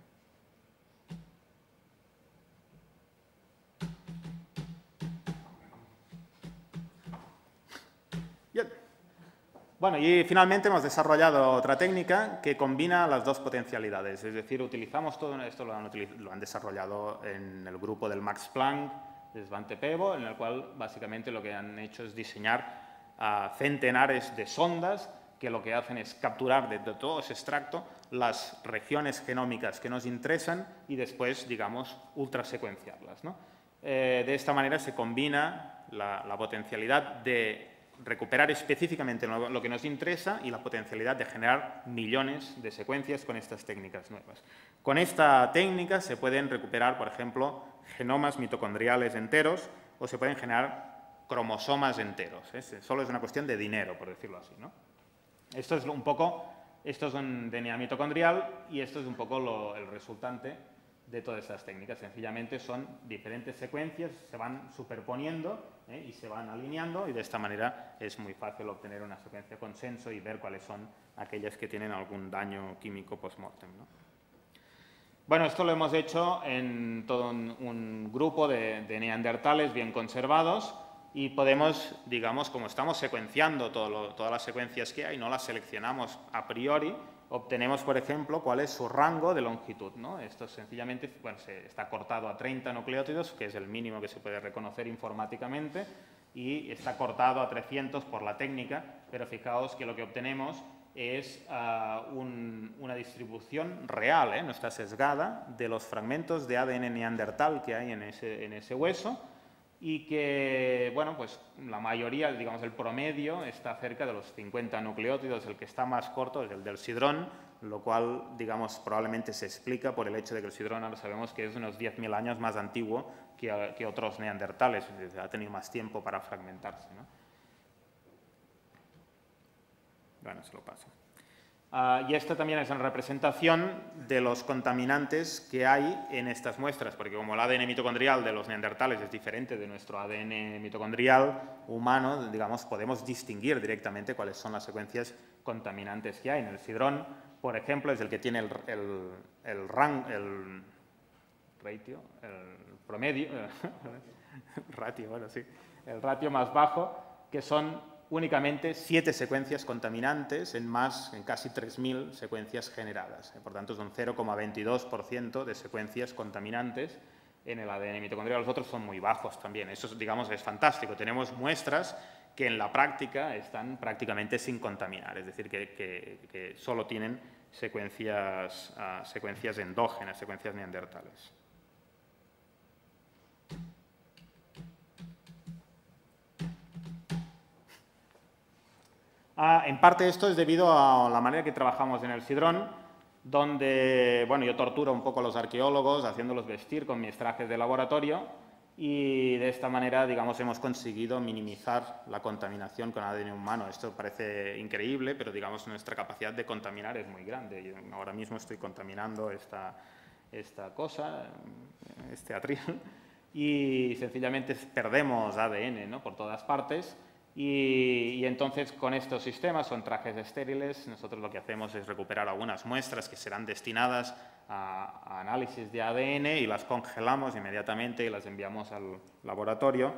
Bien. Bueno, y finalmente hemos desarrollado otra técnica que combina las dos potencialidades, es decir, utilizamos todo esto, lo han desarrollado en el grupo del Max Planck, de Svante Pääbo, en el cual básicamente lo que han hecho es diseñar centenares de sondas que lo que hacen es capturar de todo ese extracto las regiones genómicas que nos interesan y después, digamos, ultrasecuenciarlas, ¿no? De esta manera se combina la potencialidad de recuperar específicamente lo que nos interesa y la potencialidad de generar millones de secuencias con estas técnicas nuevas. Con esta técnica se pueden recuperar, por ejemplo, genomas mitocondriales enteros o se pueden generar cromosomas enteros. Solo es una cuestión de dinero, por decirlo así, ¿no? Esto es un poco, esto es un DNA mitocondrial y esto es un poco el resultante de todas estas técnicas. Sencillamente son diferentes secuencias, se van superponiendo y se van alineando y de esta manera es muy fácil obtener una secuencia consenso y ver cuáles son aquellas que tienen algún daño químico post-mortem, ¿no? Bueno, esto lo hemos hecho en todo un grupo de neandertales bien conservados y podemos, digamos, como estamos secuenciando todas las secuencias que hay, no las seleccionamos a priori, obtenemos, por ejemplo, cuál es su rango de longitud, ¿no? Esto sencillamente, bueno, está cortado a 30 nucleótidos, que es el mínimo que se puede reconocer informáticamente, y está cortado a 300 por la técnica, pero fijaos que lo que obtenemos es una distribución real, no está sesgada, de los fragmentos de ADN neandertal que hay en ese hueso, y que, bueno, pues la mayoría, digamos, el promedio está cerca de los 50 nucleótidos, el que está más corto es el del sidrón, lo cual, digamos, probablemente se explica por el hecho de que el sidrón ahora sabemos que es unos 10.000 años más antiguo que otros neandertales, ha tenido más tiempo para fragmentarse, ¿no? Bueno, se lo paso. Y esta también es una representación de los contaminantes que hay en estas muestras, porque como el ADN mitocondrial de los neandertales es diferente de nuestro ADN mitocondrial humano, digamos, podemos distinguir directamente cuáles son las secuencias contaminantes que hay. En el sidrón, por ejemplo, es el que tiene el ratio más bajo, que son únicamente 7 secuencias contaminantes en casi 3.000 secuencias generadas. Por tanto, es un 0,22% de secuencias contaminantes en el ADN mitocondrial. Los otros son muy bajos también. Eso, digamos, es fantástico. Tenemos muestras que en la práctica están prácticamente sin contaminar, es decir, que solo tienen secuencias endógenas, secuencias neandertales. En parte esto es debido a la manera que trabajamos en el sidrón, donde, bueno, yo torturo un poco a los arqueólogos haciéndolos vestir con mis trajes de laboratorio y de esta manera, digamos, hemos conseguido minimizar la contaminación con ADN humano. Esto parece increíble, pero, digamos, nuestra capacidad de contaminar es muy grande. Yo ahora mismo estoy contaminando esta cosa, este atril, y sencillamente perdemos ADN, ¿no?, por todas partes. Y entonces, con estos sistemas, son trajes estériles, nosotros lo que hacemos es recuperar algunas muestras que serán destinadas a análisis de ADN y las congelamos inmediatamente y las enviamos al laboratorio.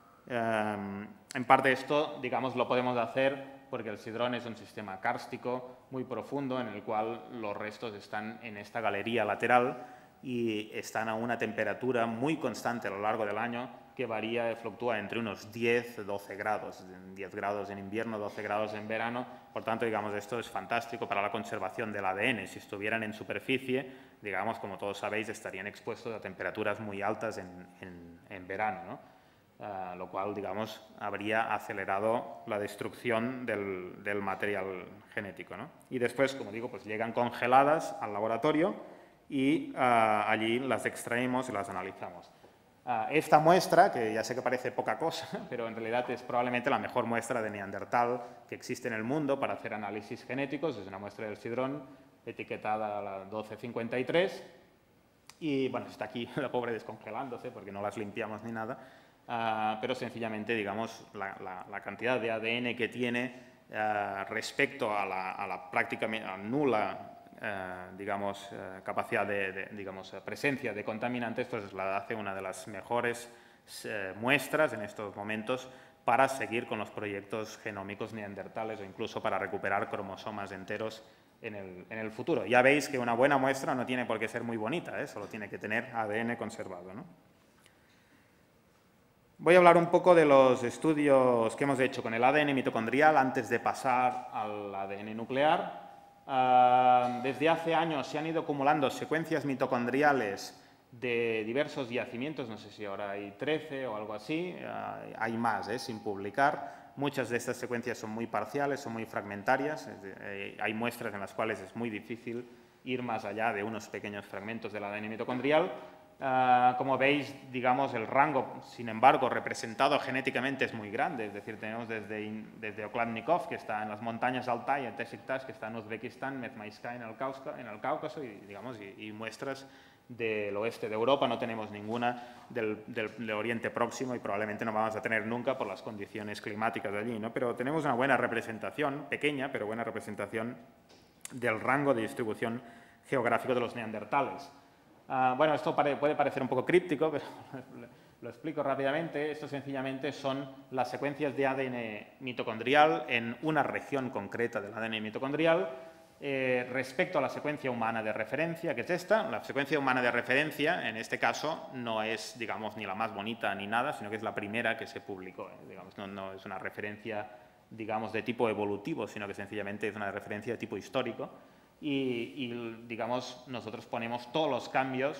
En parte esto, digamos, lo podemos hacer porque el sidrón es un sistema kárstico muy profundo en el cual los restos están en esta galería lateral y están a una temperatura muy constante a lo largo del año, que varía, fluctúa entre unos 10, 12 grados, 10 grados en invierno, 12 grados en verano. Por tanto, digamos, esto es fantástico para la conservación del ADN. Si estuvieran en superficie, digamos, como todos sabéis, estarían expuestos a temperaturas muy altas en verano, ¿no? Lo cual, digamos, habría acelerado la destrucción del material genético, ¿no? Y después, como digo, pues llegan congeladas al laboratorio y allí las extraemos y las analizamos. Esta muestra, que ya sé que parece poca cosa, pero en realidad es probablemente la mejor muestra de neandertal que existe en el mundo para hacer análisis genéticos. Es una muestra del sidrón etiquetada a la 1253 y, bueno, está aquí la pobre descongelándose porque no las limpiamos ni nada, pero sencillamente, digamos, la cantidad de ADN que tiene respecto a la prácticamente nula digamos, capacidad digamos, presencia de contaminantes, pues la hace una de las mejores muestras en estos momentos para seguir con los proyectos genómicos neandertales o incluso para recuperar cromosomas enteros en el futuro. Ya veis que una buena muestra no tiene por qué ser muy bonita, solo tiene que tener ADN conservado, ¿no? Voy a hablar un poco de los estudios que hemos hecho con el ADN mitocondrial antes de pasar al ADN nuclear. Desde hace años se han ido acumulando secuencias mitocondriales de diversos yacimientos, no sé si ahora hay 13 o algo así, hay más sin publicar. Muchas de estas secuencias son muy parciales, son muy fragmentarias, hay muestras en las cuales es muy difícil ir más allá de unos pequeños fragmentos del ADN mitocondrial. Como veis, digamos, el rango, sin embargo, representado genéticamente es muy grande, es decir, tenemos desde Okladnikov, que está en las montañas Altai, en Besiktas, que está en Uzbekistán, Medmaïska en el Cáucaso, y, digamos, y muestras del oeste de Europa, no tenemos ninguna del Oriente Próximo y probablemente no vamos a tener nunca por las condiciones climáticas de allí, ¿no? Pero tenemos una buena representación, pequeña, pero buena representación del rango de distribución geográfico de los neandertales. Bueno, esto puede parecer un poco críptico, pero lo explico rápidamente. Esto sencillamente son las secuencias de ADN mitocondrial en una región concreta del ADN mitocondrial respecto a la secuencia humana de referencia, que es esta. La secuencia humana de referencia, en este caso, no es, digamos, ni la más bonita ni nada, sino que es la primera que se publicó. Digamos, no es una referencia, digamos, de tipo evolutivo, sino que sencillamente es una referencia de tipo histórico. Y, digamos, nosotros ponemos todos los cambios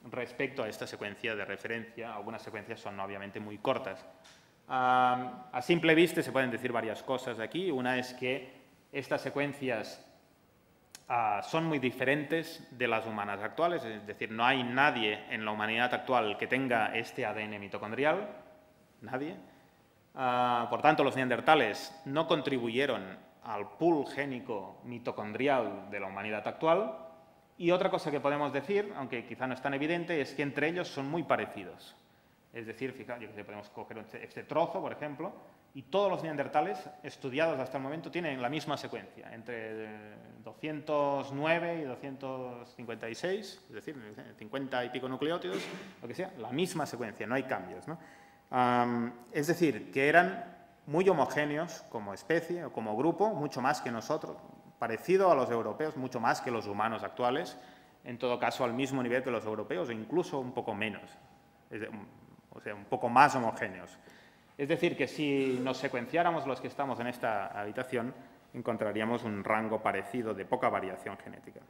respecto a esta secuencia de referencia. Algunas secuencias son obviamente muy cortas. A simple vista se pueden decir varias cosas aquí. Una es que estas secuencias son muy diferentes de las humanas actuales, es decir, no hay nadie en la humanidad actual que tenga este ADN mitocondrial, nadie. Por tanto, los neandertales no contribuyeron al pool génico mitocondrial de la humanidad actual. Y otra cosa que podemos decir, aunque quizá no es tan evidente, es que entre ellos son muy parecidos. Es decir, fijaos, podemos coger este trozo, por ejemplo, y todos los neandertales estudiados hasta el momento tienen la misma secuencia, entre 209 y 256, es decir, 50 y pico nucleótidos, lo que sea, la misma secuencia, no hay cambios, ¿no? Es decir, que eran muy homogéneos como especie o como grupo, mucho más que nosotros, parecido a los europeos, mucho más que los humanos actuales, en todo caso al mismo nivel que los europeos o incluso un poco menos, o sea, un poco más homogéneos. Es decir, que si nos secuenciáramos los que estamos en esta habitación, encontraríamos un rango parecido de poca variación genética.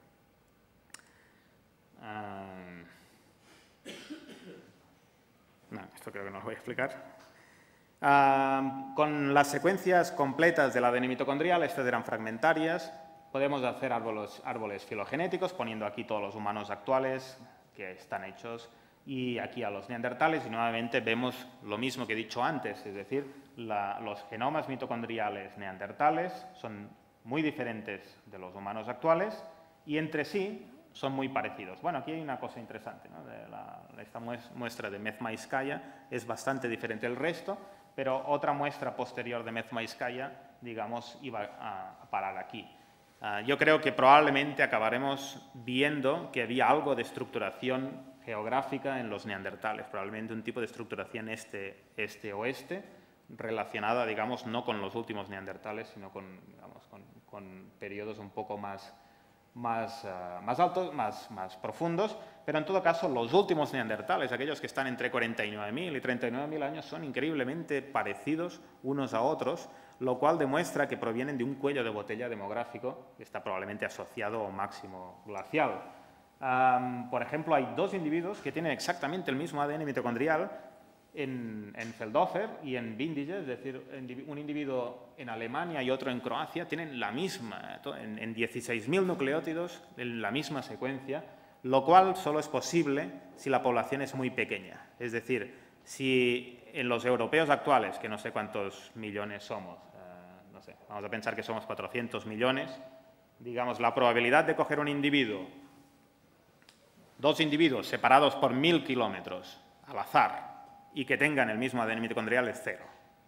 No, esto creo que no lo voy a explicar. Con las secuencias completas del ADN mitocondrial, estas eran fragmentarias, podemos hacer árboles filogenéticos, poniendo aquí todos los humanos actuales que están hechos y aquí a los neandertales, y nuevamente vemos lo mismo que he dicho antes, es decir, los genomas mitocondriales neandertales son muy diferentes de los humanos actuales y entre sí son muy parecidos. Bueno, aquí hay una cosa interesante, ¿no? Esta muestra de Mezhmaisskaya es bastante diferente del resto, pero otra muestra posterior de Mezhmaisskaya, digamos, iba a parar aquí. Yo creo que probablemente acabaremos viendo que había algo de estructuración geográfica en los neandertales, probablemente un tipo de estructuración este-oeste, relacionada, digamos, no con los últimos neandertales, sino con, digamos, con periodos un poco más altos, más profundos, pero en todo caso los últimos neandertales, aquellos que están entre 49.000 y 39.000 años, son increíblemente parecidos unos a otros, lo cual demuestra que provienen de un cuello de botella demográfico que está probablemente asociado a un máximo glacial. Por ejemplo, hay dos individuos que tienen exactamente el mismo ADN mitocondrial en Feldhofer y en Windige, es decir, un individuo en Alemania y otro en Croacia, tienen la misma, en 16.000 nucleótidos, en la misma secuencia, lo cual solo es posible si la población es muy pequeña. Es decir, si en los europeos actuales, que no sé cuántos millones somos, no sé, vamos a pensar que somos 400 millones, digamos, la probabilidad de coger un individuo, dos individuos separados por 1000 kilómetros al azar, y que tengan el mismo ADN mitocondrial es 0.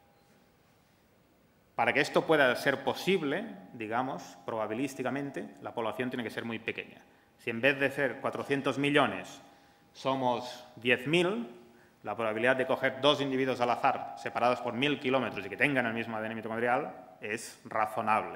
Para que esto pueda ser posible, digamos, probabilísticamente, la población tiene que ser muy pequeña. Si en vez de ser 400 millones somos 10.000, la probabilidad de coger dos individuos al azar separados por 1000 kilómetros y que tengan el mismo ADN mitocondrial es razonable.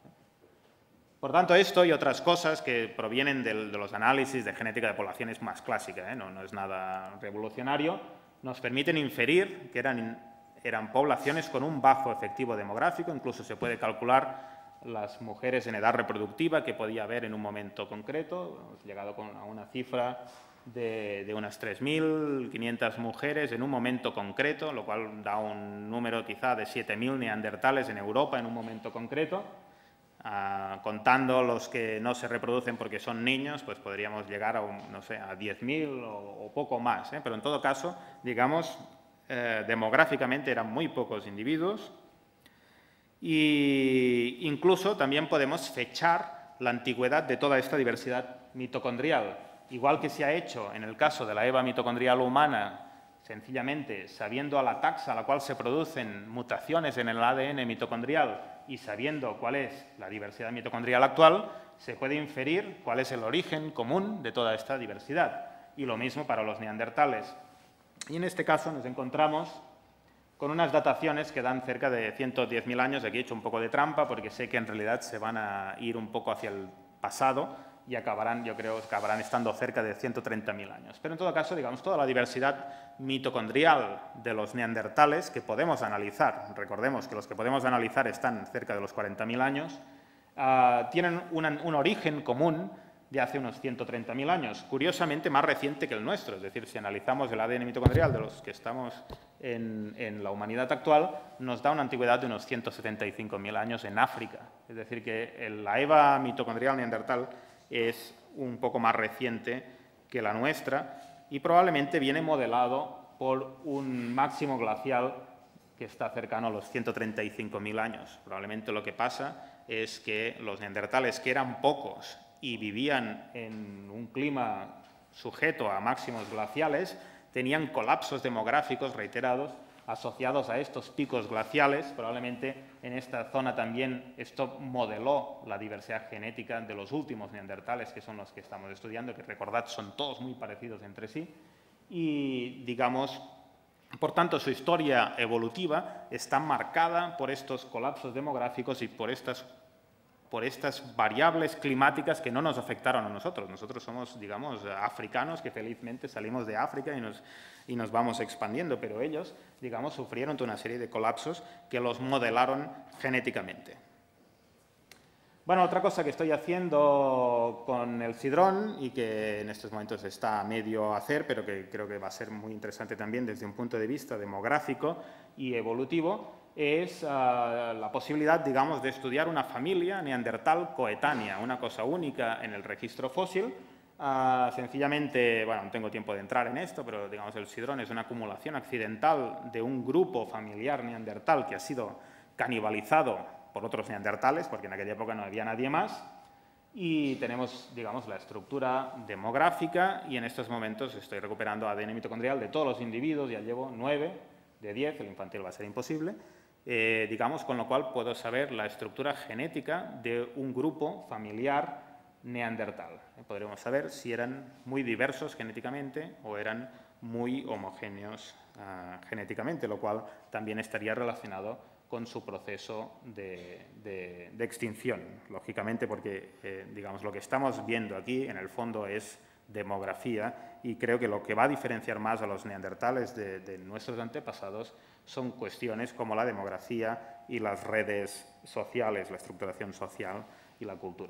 Por tanto, esto y otras cosas que provienen de los análisis de genética de poblaciones más clásicas, no es nada revolucionario, nos permiten inferir que eran poblaciones con un bajo efectivo demográfico, incluso se puede calcular las mujeres en edad reproductiva que podía haber en un momento concreto. Hemos llegado a una cifra de unas 3.500 mujeres en un momento concreto, lo cual da un número quizá de 7.000 neandertales en Europa en un momento concreto. Contando los que no se reproducen porque son niños, pues podríamos llegar a, no sé, a 10.000 o poco más, pero en todo caso, digamos, demográficamente eran muy pocos individuos e incluso también podemos fechar la antigüedad de toda esta diversidad mitocondrial, igual que se ha hecho en el caso de la EVA mitocondrial humana, sencillamente sabiendo a la taxa a la cual se producen mutaciones en el ADN mitocondrial y sabiendo cuál es la diversidad mitocondrial actual, se puede inferir cuál es el origen común de toda esta diversidad. Y lo mismo para los neandertales. Y en este caso nos encontramos con unas dataciones que dan cerca de 110.000 años. Aquí he hecho un poco de trampa porque sé que en realidad se van a ir un poco hacia el pasado y acabarán, yo creo, acabarán estando cerca de 130.000 años. Pero en todo caso, digamos, toda la diversidad mitocondrial de los neandertales que podemos analizar, recordemos que los que podemos analizar están cerca de los 40.000 años, tienen un origen común de hace unos 130.000 años, curiosamente más reciente que el nuestro. Es decir, si analizamos el ADN mitocondrial de los que estamos en la humanidad actual, nos da una antigüedad de unos 175.000 años en África. Es decir, que la EVA mitocondrial neandertal es un poco más reciente que la nuestra y probablemente viene modelado por un máximo glacial que está cercano a los 135.000 años. Probablemente lo que pasa es que los neandertales, que eran pocos y vivían en un clima sujeto a máximos glaciales, tenían colapsos demográficos reiterados asociados a estos picos glaciales. Probablemente en esta zona también esto modeló la diversidad genética de los últimos neandertales, que son los que estamos estudiando, que recordad son todos muy parecidos entre sí. Y, digamos, por tanto, su historia evolutiva está marcada por estos colapsos demográficos y por estas variables climáticas que no nos afectaron a nosotros. Nosotros somos, digamos, africanos que felizmente salimos de África y nos vamos expandiendo, pero ellos, digamos, sufrieron toda una serie de colapsos que los modelaron genéticamente. Bueno, otra cosa que estoy haciendo con el sidrón y que en estos momentos está a medio hacer, pero que creo que va a ser muy interesante también desde un punto de vista demográfico y evolutivo, es la posibilidad, digamos, de estudiar una familia neandertal coetánea, una cosa única en el registro fósil. Sencillamente, bueno, no tengo tiempo de entrar en esto, pero digamos el sidrón es una acumulación accidental de un grupo familiar neandertal que ha sido canibalizado por otros neandertales, porque en aquella época no había nadie más, y tenemos, digamos, la estructura demográfica, y en estos momentos estoy recuperando ADN mitocondrial de todos los individuos, ya llevo 9 de 10, el infantil va a ser imposible, digamos, con lo cual puedo saber la estructura genética de un grupo familiar neandertal. Podremos saber si eran muy diversos genéticamente o eran muy homogéneos genéticamente, lo cual también estaría relacionado con su proceso de extinción, lógicamente, porque digamos, lo que estamos viendo aquí, en el fondo, es demografía, y creo que lo que va a diferenciar más a los neandertales de nuestros antepasados son cuestiones como la demografía y las redes sociales, la estructuración social y la cultura.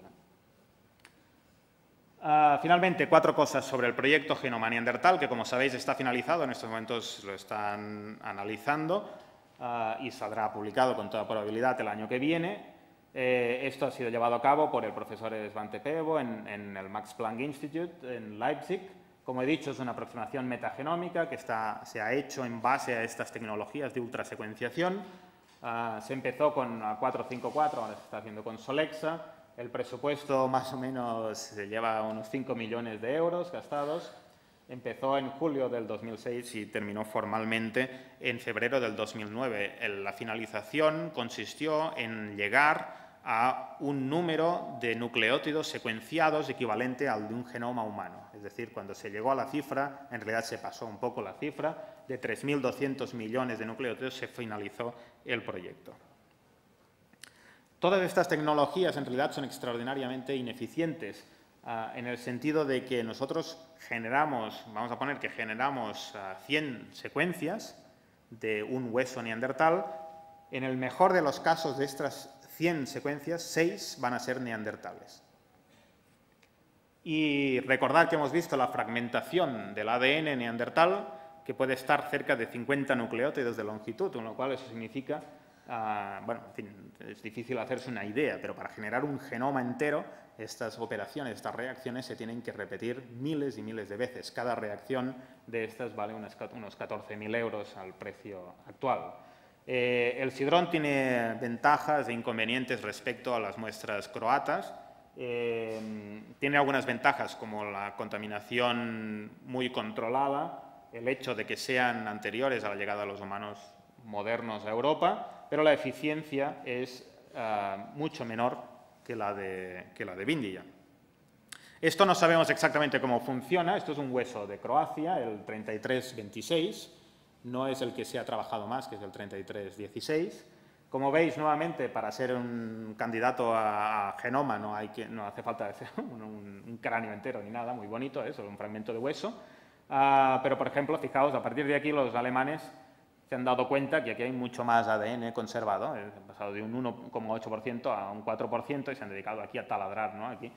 Finalmente, 4 cosas sobre el proyecto Genoma Neandertal, que, como sabéis, está finalizado, en estos momentos lo están analizando, y saldrá publicado con toda probabilidad el año que viene. Esto ha sido llevado a cabo por el profesor Svante Pääbo en el Max Planck Institute en Leipzig. Como he dicho, es una aproximación metagenómica que se ha hecho en base a estas tecnologías de ultrasecuenciación. Se empezó con 454, ahora se está haciendo con Solexa. El presupuesto más o menos se lleva unos 5 millones de euros gastados. Empezó en julio del 2006 y terminó formalmente en febrero del 2009. La finalización consistió en llegar a un número de nucleótidos secuenciados equivalente al de un genoma humano. Es decir, cuando se llegó a la cifra, en realidad se pasó un poco la cifra, de 3.200 millones de nucleótidos se finalizó el proyecto. Todas estas tecnologías en realidad son extraordinariamente ineficientes, en el sentido de que nosotros generamos, vamos a poner que generamos 100 secuencias de un hueso neandertal. En el mejor de los casos de estas 100 secuencias, 6 van a ser neandertales. Y recordad que hemos visto la fragmentación del ADN neandertal, que puede estar cerca de 50 nucleótidos de longitud, con lo cual eso significa, bueno, en fin, es difícil hacerse una idea, pero para generar un genoma entero, estas operaciones, estas reacciones se tienen que repetir miles y miles de veces. Cada reacción de estas vale unos 14.000 euros al precio actual. El sidrón tiene ventajas e inconvenientes respecto a las muestras croatas. Tiene algunas ventajas como la contaminación muy controlada, el hecho de que sean anteriores a la llegada de los humanos modernos a Europa, pero la eficiencia es mucho menor que la de Vindia. Esto no sabemos exactamente cómo funciona. Esto es un hueso de Croacia, el 3326, no es el que se ha trabajado más, que es el 3316. Como veis, nuevamente, para ser un candidato a genoma no hace falta hacer un cráneo entero ni nada, muy bonito, solo un fragmento de hueso. Pero, por ejemplo, fijaos, a partir de aquí los alemanes se han dado cuenta que aquí hay mucho más ADN conservado, han pasado de un 1,8% a un 4% y se han dedicado aquí a taladrar, ¿no? Aquí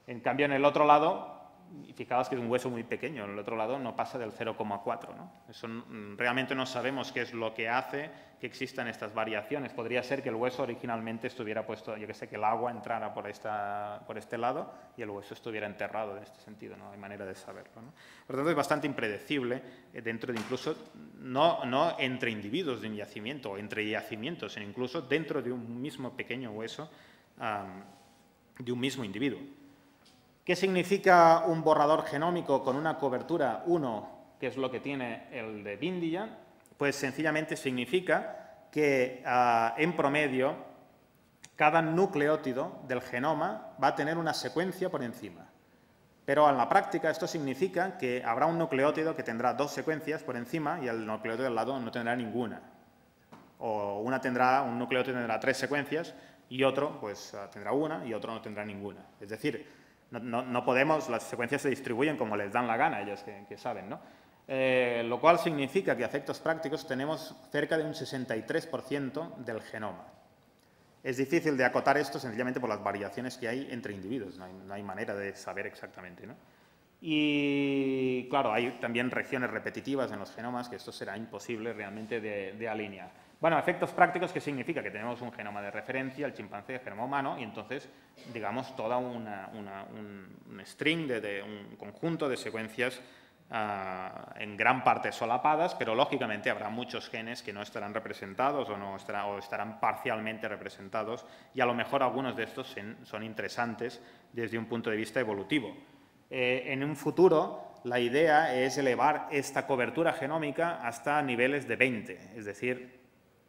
En cambio, en el otro lado, y fijaos que es un hueso muy pequeño, en el otro lado no pasa del 0,4, ¿no? Eso realmente no sabemos qué es lo que hace que existan estas variaciones. Podría ser que el hueso originalmente estuviera puesto, yo que sé, que el agua entrara por este lado y el hueso estuviera enterrado en este sentido, no hay manera de saberlo, ¿no? Por lo tanto, es bastante impredecible dentro de incluso, no entre individuos de un yacimiento o entre yacimientos, sino incluso dentro de un mismo pequeño hueso de un mismo individuo. ¿Qué significa un borrador genómico con una cobertura 1, que es lo que tiene el de Bindiya? Pues sencillamente significa que en promedio cada nucleótido del genoma va a tener una secuencia por encima. Pero en la práctica esto significa que habrá un nucleótido que tendrá 2 secuencias por encima y el nucleótido del lado no tendrá ninguna. O un nucleótido tendrá 3 secuencias y otro pues tendrá una y otro no tendrá ninguna. Es decir, no podemos, las secuencias se distribuyen como les dan la gana, ellos que saben, ¿no? Lo cual significa que a efectos prácticos tenemos cerca de un 63% del genoma. Es difícil de acotar esto sencillamente por las variaciones que hay entre individuos, no hay manera de saber exactamente, ¿no? Y claro, hay también regiones repetitivas en los genomas que esto será imposible realmente de alinear. Bueno, efectos prácticos, ¿qué significa? Que tenemos un genoma de referencia, el chimpancé, el genoma humano, y entonces, digamos, toda un string, un conjunto de secuencias en gran parte solapadas, pero lógicamente habrá muchos genes que no estarán representados o estarán parcialmente representados, y a lo mejor algunos de estos son interesantes desde un punto de vista evolutivo. En un futuro, la idea es elevar esta cobertura genómica hasta niveles de 20, es decir,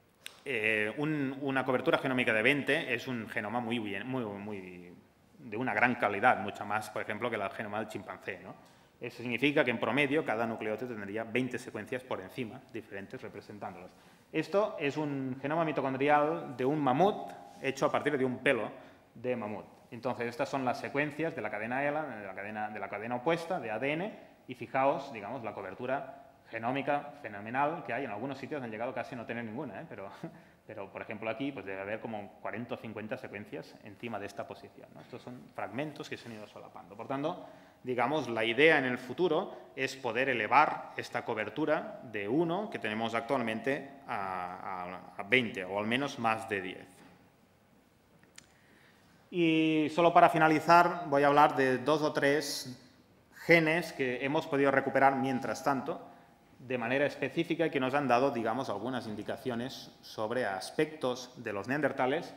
una cobertura genómica de 20 es un genoma de una gran calidad, mucha más, por ejemplo, que el genoma del chimpancé, ¿no? Eso significa que en promedio cada nucleótido tendría 20 secuencias por encima, diferentes, representándolas. Esto es un genoma mitocondrial de un mamut hecho a partir de un pelo de mamut. Entonces, estas son las secuencias de la cadena ELA, de la cadena opuesta, de ADN, y fijaos, digamos, la cobertura genómica fenomenal que hay. En algunos sitios han llegado casi a no tener ninguna, pero por ejemplo aquí pues debe haber como 40 o 50 secuencias encima de esta posición, ¿no? Estos son fragmentos que se han ido solapando. Por tanto, digamos, la idea en el futuro es poder elevar esta cobertura de 1 que tenemos actualmente a 20 o al menos más de 10. Y solo para finalizar voy a hablar de 2 o 3 genes que hemos podido recuperar mientras tanto de manera específica y que nos han dado, digamos, algunas indicaciones sobre aspectos de los neandertales,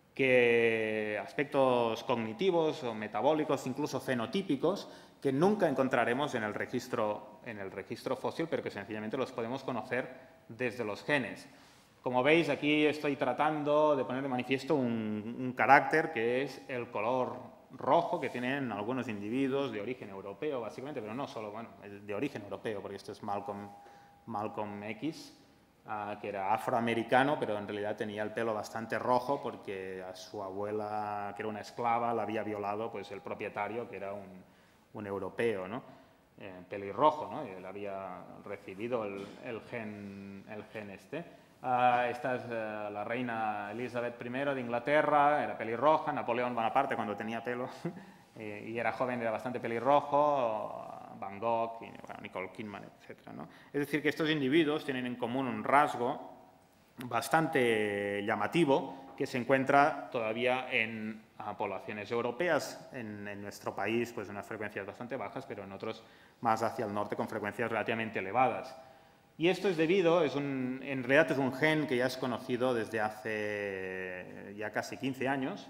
aspectos cognitivos o metabólicos, incluso fenotípicos, que nunca encontraremos en el registro fósil, pero que sencillamente los podemos conocer desde los genes. Como veis, aquí estoy tratando de poner de manifiesto un carácter que es el color rojo que tienen algunos individuos de origen europeo, básicamente, pero no solo, bueno, de origen europeo, porque esto es Malcolm X, que era afroamericano, pero en realidad tenía el pelo bastante rojo porque a su abuela, que era una esclava, la había violado pues, el propietario, que era un europeo, ¿no? Pelirrojo, ¿no? Y él había recibido el gen este. Esta es la reina Elizabeth I de Inglaterra, era pelirroja. Napoleón Bonaparte, cuando tenía pelo y era joven, era bastante pelirrojo. Van Gogh, y, bueno, Nicole Kidman, etc., ¿no? Es decir, que estos individuos tienen en común un rasgo bastante llamativo que se encuentra todavía en poblaciones europeas, en nuestro país pues unas frecuencias bastante bajas, pero en otros más hacia el norte con frecuencias relativamente elevadas. Y esto es debido, en realidad es un gen que ya es conocido desde hace ya casi 15 años,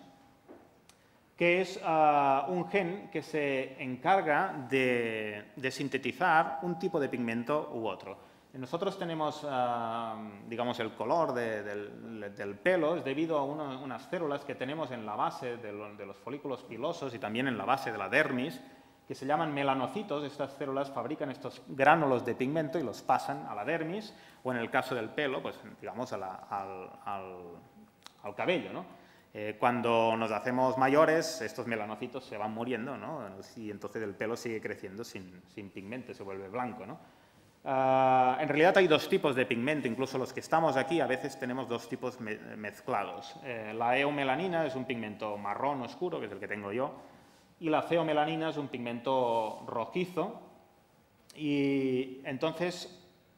que es un gen que se encarga de sintetizar un tipo de pigmento u otro. Nosotros tenemos, digamos, el color del pelo es debido a unas células que tenemos en la base de los folículos pilosos y también en la base de la dermis, que se llaman melanocitos. Estas células fabrican estos gránulos de pigmento y los pasan a la dermis, o en el caso del pelo, pues digamos al cabello, ¿no? Cuando nos hacemos mayores, estos melanocitos se van muriendo, ¿no? Y entonces el pelo sigue creciendo sin pigmento, se vuelve blanco, ¿no? En realidad hay 2 tipos de pigmento, incluso los que estamos aquí a veces tenemos 2 tipos mezclados. La eumelanina es un pigmento marrón oscuro, que es el que tengo yo, y la feomelanina es un pigmento rojizo, y entonces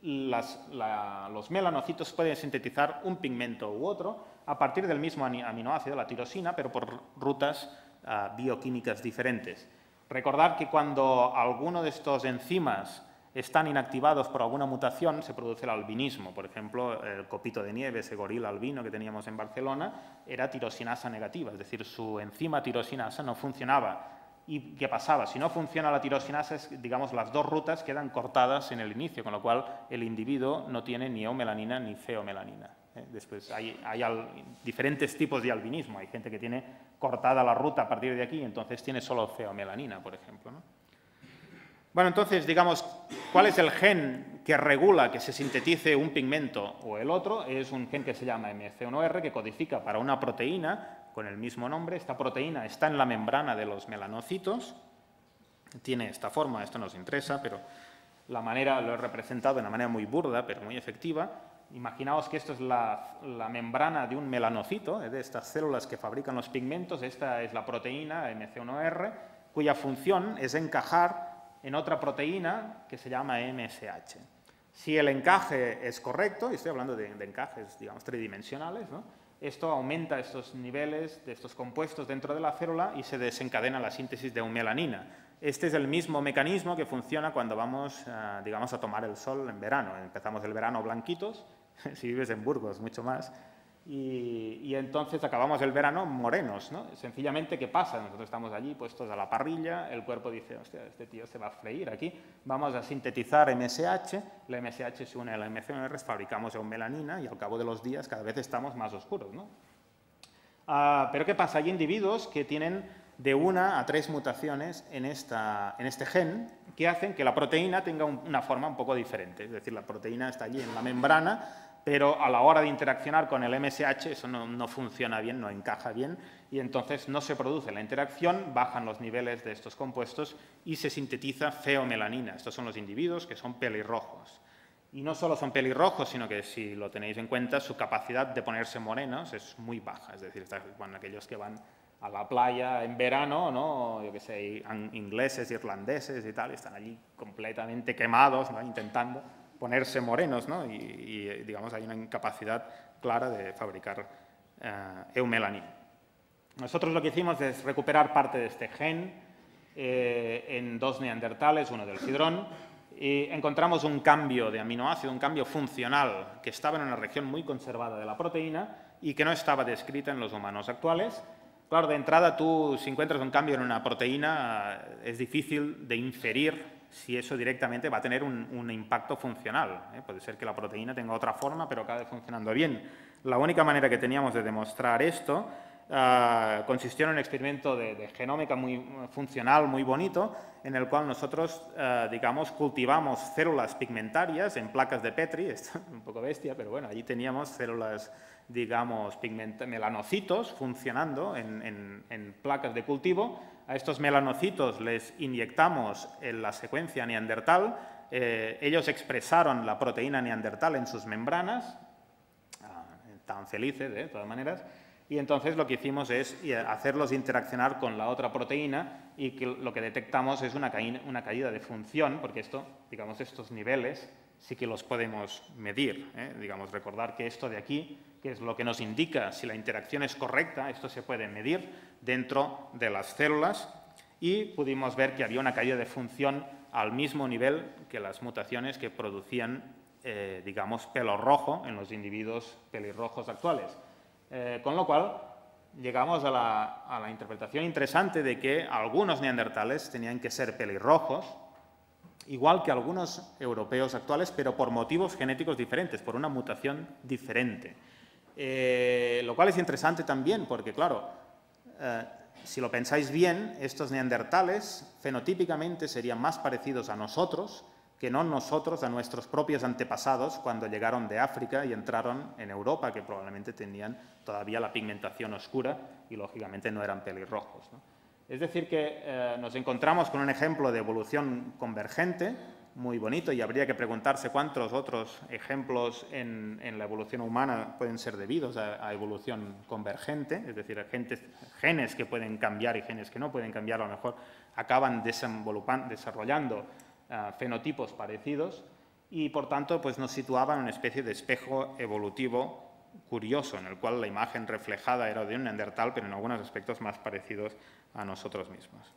los melanocitos pueden sintetizar un pigmento u otro a partir del mismo aminoácido, la tirosina, pero por rutas bioquímicas diferentes. Recordar que cuando alguno de estos enzimas están inactivados por alguna mutación, se produce el albinismo. Por ejemplo, el copito de nieve, ese gorila albino que teníamos en Barcelona, era tirosinasa negativa, es decir, su enzima tirosinasa no funcionaba. ¿Y qué pasaba? Si no funciona la tirosinasa, digamos, las dos rutas quedan cortadas en el inicio, con lo cual el individuo no tiene ni eumelanina ni feomelanina. Después hay diferentes tipos de albinismo. Hay gente que tiene cortada la ruta a partir de aquí, entonces tiene solo feomelanina, por ejemplo, ¿no? Bueno, entonces, digamos, ¿cuál es el gen que regula que se sintetice un pigmento o el otro? Es un gen que se llama MC1R, que codifica para una proteína con el mismo nombre. Esta proteína está en la membrana de los melanocitos, tiene esta forma, esto nos interesa, pero la manera lo he representado de una manera muy burda, pero muy efectiva. Imaginaos que esto es la membrana de un melanocito, de estas células que fabrican los pigmentos. Esta es la proteína MC1R, cuya función es encajar en otra proteína que se llama MSH. Si el encaje es correcto, y estoy hablando de encajes, digamos, tridimensionales, ¿no? Esto aumenta estos niveles de estos compuestos dentro de la célula y se desencadena la síntesis de eumelanina. Este es el mismo mecanismo que funciona cuando vamos, digamos, a tomar el sol en verano. Empezamos el verano blanquitos, si vives en Burgos, mucho más, y entonces acabamos el verano morenos, ¿no? Sencillamente, ¿qué pasa? Nosotros estamos allí puestos a la parrilla, el cuerpo dice, hostia, este tío se va a freír aquí, vamos a sintetizar MSH, la MSH se une a la MC1R, fabricamos eumelanina y al cabo de los días cada vez estamos más oscuros, ¿no? Pero ¿qué pasa? Hay individuos que tienen de 1 a 3 mutaciones en este gen que hacen que la proteína tenga una forma un poco diferente, es decir, la proteína está allí en la membrana, pero a la hora de interaccionar con el MSH eso no funciona bien, no encaja bien, y entonces no se produce la interacción, bajan los niveles de estos compuestos y se sintetiza feomelanina. Estos son los individuos que son pelirrojos. Y no solo son pelirrojos, sino que, si lo tenéis en cuenta, su capacidad de ponerse morenos es muy baja. Es decir, bueno, aquellos que van a la playa en verano, ¿no? Yo qué sé, ingleses, irlandeses y tal, están allí completamente quemados, ¿no? Intentando ponerse morenos, ¿no? Y digamos, hay una incapacidad clara de fabricar eumelanina. Nosotros lo que hicimos es recuperar parte de este gen en 2 neandertales, uno del cidrón, y encontramos un cambio de aminoácido, un cambio funcional que estaba en una región muy conservada de la proteína y que no estaba descrita en los humanos actuales. Claro, de entrada tú, si encuentras un cambio en una proteína, es difícil de inferir si eso directamente va a tener un impacto funcional. Puede ser que la proteína tenga otra forma, pero acabe funcionando bien. La única manera que teníamos de demostrar esto consistió en un experimento de genómica muy funcional, muy bonito, en el cual nosotros, digamos, cultivamos células pigmentarias en placas de Petri. Esto es un poco bestia, pero bueno, allí teníamos células, digamos, melanocitos funcionando en placas de cultivo. A estos melanocitos les inyectamos en la secuencia neandertal, ellos expresaron la proteína neandertal en sus membranas, estaban felices, de todas maneras, y entonces lo que hicimos es hacerlos interaccionar con la otra proteína y que lo que detectamos es una caída de función, porque esto, digamos, estos niveles sí que los podemos medir, digamos, recordar que esto de aquí, que es lo que nos indica si la interacción es correcta, esto se puede medir dentro de las células, y pudimos ver que había una caída de función al mismo nivel que las mutaciones que producían, digamos, pelo rojo en los individuos pelirrojos actuales. Con lo cual, llegamos a la interpretación interesante de que algunos neandertales tenían que ser pelirrojos, igual que algunos europeos actuales, pero por motivos genéticos diferentes, por una mutación diferente. Lo cual es interesante también porque, claro, si lo pensáis bien, estos neandertales fenotípicamente serían más parecidos a nosotros que no nosotros a nuestros propios antepasados cuando llegaron de África y entraron en Europa, que probablemente tenían todavía la pigmentación oscura y, lógicamente, no eran pelirrojos, ¿no? Es decir, que nos encontramos con un ejemplo de evolución convergente muy bonito y habría que preguntarse cuántos otros ejemplos en la evolución humana pueden ser debidos a evolución convergente, es decir, genes que pueden cambiar y genes que no pueden cambiar, a lo mejor acaban desarrollando fenotipos parecidos y, por tanto, pues nos situaba en una especie de espejo evolutivo curioso, en el cual la imagen reflejada era de un neandertal, pero en algunos aspectos más parecidos a nosotros mismos.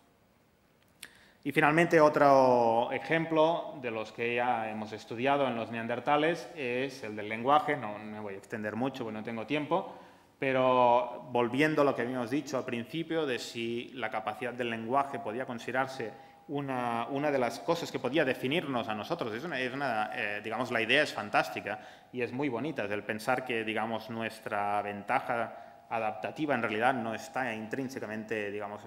Y finalmente, otro ejemplo de los que ya hemos estudiado en los neandertales es el del lenguaje. No me voy a extender mucho porque no tengo tiempo, pero volviendo a lo que habíamos dicho al principio de si la capacidad del lenguaje podía considerarse una de las cosas que podía definirnos a nosotros. Digamos, la idea es fantástica y es muy bonita, es el pensar que, digamos, nuestra ventaja adaptativa en realidad no está intrínsecamente, digamos,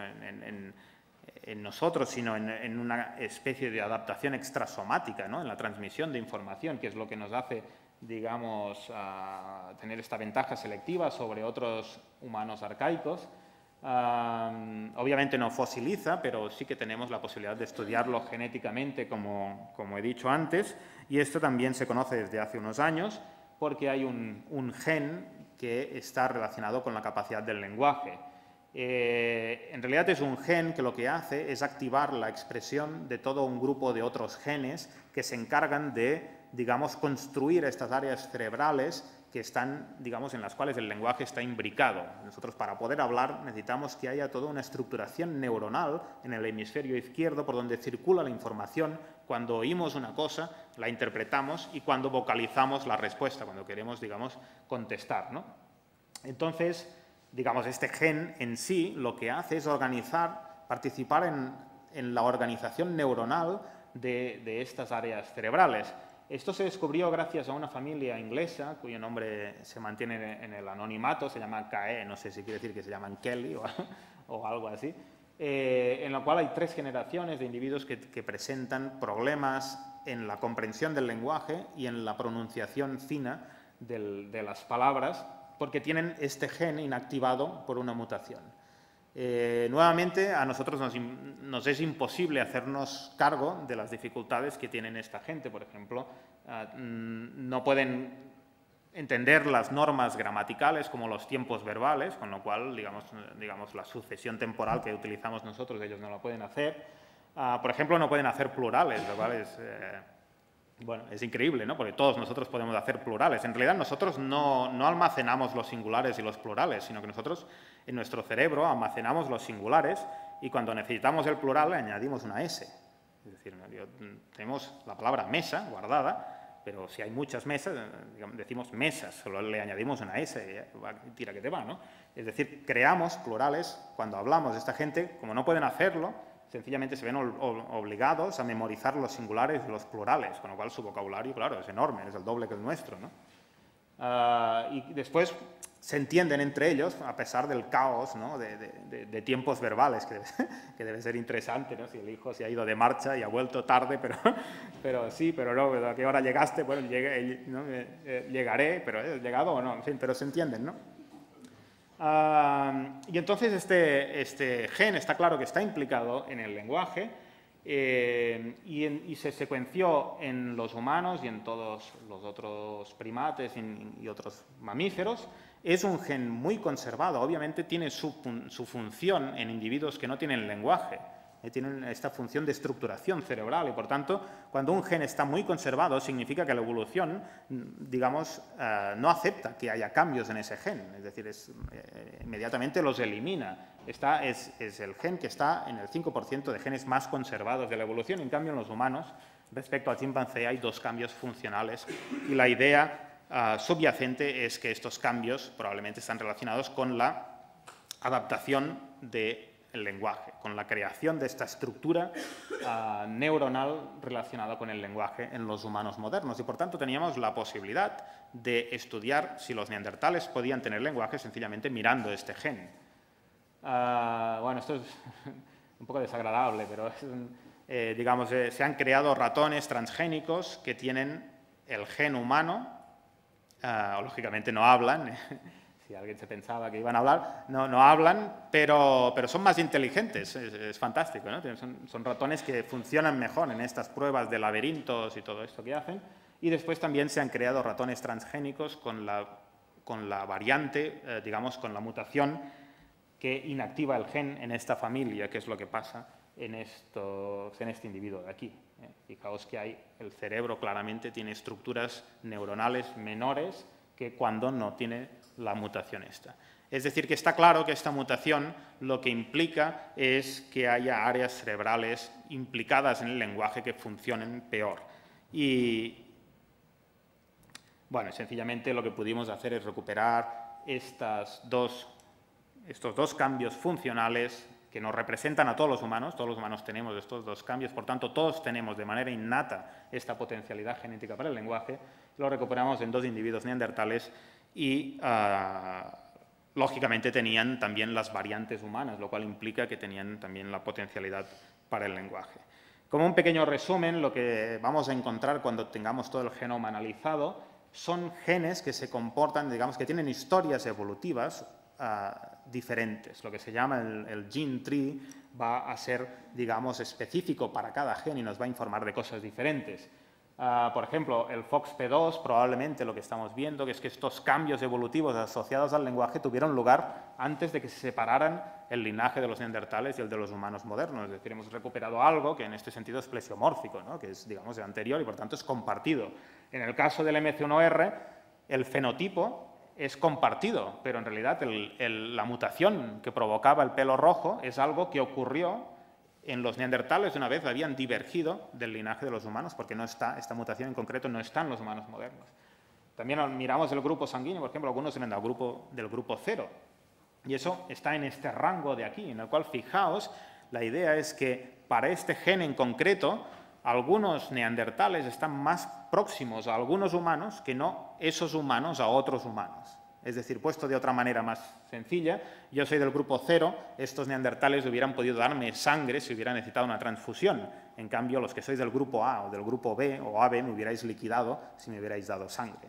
en nosotros, sino en una especie de adaptación extrasomática, ¿no? En la transmisión de información, que es lo que nos hace, digamos, tener esta ventaja selectiva sobre otros humanos arcaicos. Obviamente no fosiliza, pero sí que tenemos la posibilidad de estudiarlo genéticamente, como he dicho antes, y esto también se conoce desde hace unos años porque hay un gen que está relacionado con la capacidad del lenguaje. En realidad es un gen que lo que hace es activar la expresión de todo un grupo de otros genes que se encargan de, digamos, construir estas áreas cerebrales que están, digamos, en las cuales el lenguaje está imbricado. Nosotros, para poder hablar, necesitamos que haya toda una estructuración neuronal en el hemisferio izquierdo por donde circula la información. Cuando oímos una cosa, la interpretamos, y cuando vocalizamos la respuesta, cuando queremos, digamos, contestar, ¿no? Entonces, digamos, este gen en sí lo que hace es participar en la organización neuronal de estas áreas cerebrales. Esto se descubrió gracias a una familia inglesa cuyo nombre se mantiene en el anonimato, se llama KE, no sé si quiere decir que se llaman Kelly o algo así, en la cual hay 3 generaciones de individuos que presentan problemas en la comprensión del lenguaje y en la pronunciación fina de las palabras, porque tienen este gen inactivado por una mutación. Nuevamente, a nosotros nos es imposible hacernos cargo de las dificultades que tienen esta gente. Por ejemplo, no pueden entender las normas gramaticales como los tiempos verbales, con lo cual, digamos, la sucesión temporal que utilizamos nosotros, ellos no la pueden hacer. Por ejemplo, no pueden hacer plurales, lo cual es increíble, ¿no? Porque todos nosotros podemos hacer plurales. En realidad nosotros no almacenamos los singulares y los plurales, sino que nosotros en nuestro cerebro almacenamos los singulares y cuando necesitamos el plural le añadimos una S. Es decir, tenemos la palabra mesa guardada, pero si hay muchas mesas, decimos mesas, solo le añadimos una S y tira que te va, ¿no? Es decir, creamos plurales. Cuando hablamos de esta gente, como no pueden hacerlo, sencillamente se ven obligados a memorizar los singulares y los plurales, con lo cual su vocabulario, claro, es enorme, es el doble que el nuestro, ¿no? Y después se entienden entre ellos, a pesar del caos, ¿no? de tiempos verbales, que debe ser interesante, ¿no? Si el hijo se ha ido de marcha y ha vuelto tarde, pero sí, pero no, ¿a qué hora llegaste? Bueno, llegaré, pero ¿he llegado o no? En fin, pero se entienden, ¿no? Y entonces este gen está claro que está implicado en el lenguaje y se secuenció en los humanos y en todos los otros primates y otros mamíferos. Es un gen muy conservado, obviamente tiene su función en individuos que no tienen lenguaje, tienen esta función de estructuración cerebral y, por tanto, cuando un gen está muy conservado significa que la evolución, digamos, no acepta que haya cambios en ese gen, es decir, inmediatamente los elimina. Es el gen que está en el 5% de genes más conservados de la evolución. En cambio, en los humanos, respecto al chimpancé, hay 2 cambios funcionales y la idea subyacente es que estos cambios probablemente están relacionados con la adaptación del lenguaje, con la creación de esta estructura neuronal relacionada con el lenguaje en los humanos modernos. Y, por tanto, teníamos la posibilidad de estudiar si los neandertales podían tener lenguaje sencillamente mirando este gen. Bueno, esto es un poco desagradable, pero digamos, se han creado ratones transgénicos que tienen el gen humano, lógicamente no hablan, si alguien se pensaba que iban a hablar, no hablan, pero son más inteligentes, es fantástico, ¿no? Son ratones que funcionan mejor en estas pruebas de laberintos y todo esto que hacen, y después también se han creado ratones transgénicos con la variante, digamos, con la mutación que inactiva el gen en esta familia, que es lo que pasa en este individuo de aquí. Fijaos que el cerebro claramente tiene estructuras neuronales menores que cuando no tiene la mutación esta. Es decir, que está claro que esta mutación lo que implica es que haya áreas cerebrales implicadas en el lenguaje que funcionen peor. Y, bueno, sencillamente lo que pudimos hacer es recuperar estos dos cambios funcionales que nos representan a todos los humanos tenemos estos dos cambios, por tanto, todos tenemos de manera innata esta potencialidad genética para el lenguaje, lo recuperamos en dos individuos neandertales y, lógicamente, tenían también las variantes humanas, lo cual implica que tenían también la potencialidad para el lenguaje. Como un pequeño resumen, lo que vamos a encontrar cuando tengamos todo el genoma analizado son genes que se comportan, digamos, que tienen historias evolutivas diferentes. Lo que se llama el gene tree va a ser, digamos, específico para cada gen y nos va a informar de cosas diferentes. Por ejemplo, el FOXP2, probablemente lo que estamos viendo, que es que estos cambios evolutivos asociados al lenguaje tuvieron lugar antes de que se separaran el linaje de los neandertales y el de los humanos modernos. Es decir, hemos recuperado algo que en este sentido es plesiomórfico, ¿no? Que es, digamos, anterior y por tanto es compartido. En el caso del MC1R, el fenotipo es compartido, pero en realidad la mutación que provocaba el pelo rojo es algo que ocurrió en los neandertales una vez habían divergido del linaje de los humanos, porque esta mutación en concreto no está en los humanos modernos. También miramos el grupo sanguíneo, por ejemplo, algunos eran del grupo 0, y eso está en este rango de aquí, en el cual, fijaos, la idea es que para este gen en concreto, algunos neandertales están más próximos a algunos humanos que no esos humanos a otros humanos. Es decir, puesto de otra manera más sencilla, yo soy del grupo 0, estos neandertales hubieran podido darme sangre si hubiera necesitado una transfusión. En cambio, los que sois del grupo A o del grupo B o AB me hubierais liquidado si me hubierais dado sangre.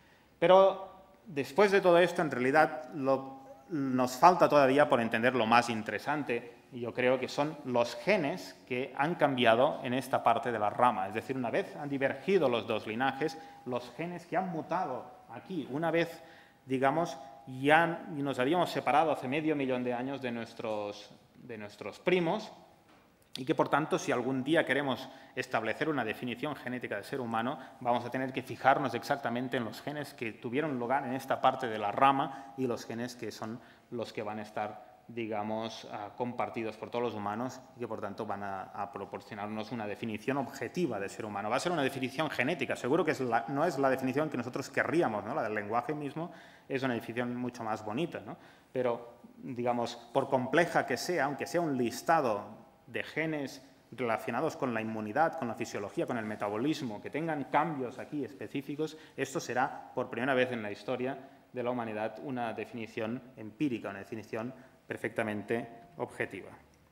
Pero después de todo esto, en realidad, nos falta todavía por entender lo más interesante, y yo creo que son los genes que han cambiado en esta parte de la rama. Es decir, una vez han divergido los dos linajes, los genes que han mutado aquí, una vez, digamos, ya nos habíamos separado hace medio millón de años de nuestros primos, y que, por tanto, si algún día queremos establecer una definición genética de ser humano, vamos a tener que fijarnos exactamente en los genes que tuvieron lugar en esta parte de la rama y los genes que son los que van a estar, digamos, compartidos por todos los humanos y que, por tanto, van a proporcionarnos una definición objetiva de ser humano. Va a ser una definición genética, seguro que no es la definición que nosotros querríamos, ¿no? La del lenguaje mismo es una definición mucho más bonita, ¿no? Pero, digamos, por compleja que sea, aunque sea un listado de genes relacionados con la inmunidad, con la fisiología, con el metabolismo, que tengan cambios aquí específicos, esto será, por primera vez en la historia de la humanidad, una definición empírica, una definición perfectamente objetiva.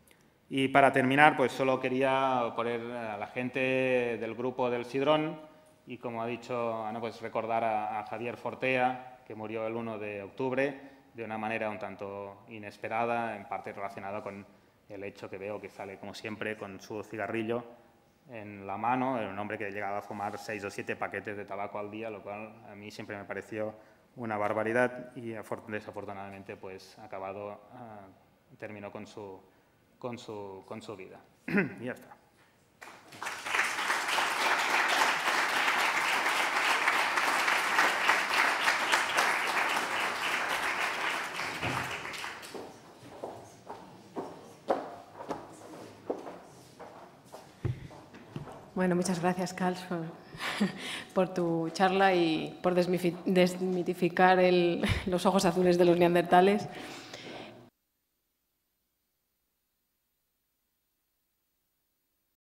Y para terminar, pues solo quería poner a la gente del grupo del Sidrón y, como ha dicho Ana, pues recordar a Javier Fortea, que murió el 1 de octubre de una manera un tanto inesperada, en parte relacionada con el hecho que veo que sale, como siempre, con su cigarrillo en la mano. Era un hombre que llegaba a fumar 6 o 7 paquetes de tabaco al día, lo cual a mí siempre me pareció una barbaridad y desafortunadamente pues terminó con su vida. Y ya está. Bueno, muchas gracias, Carl, por tu charla y por desmitificar los ojos azules de los neandertales.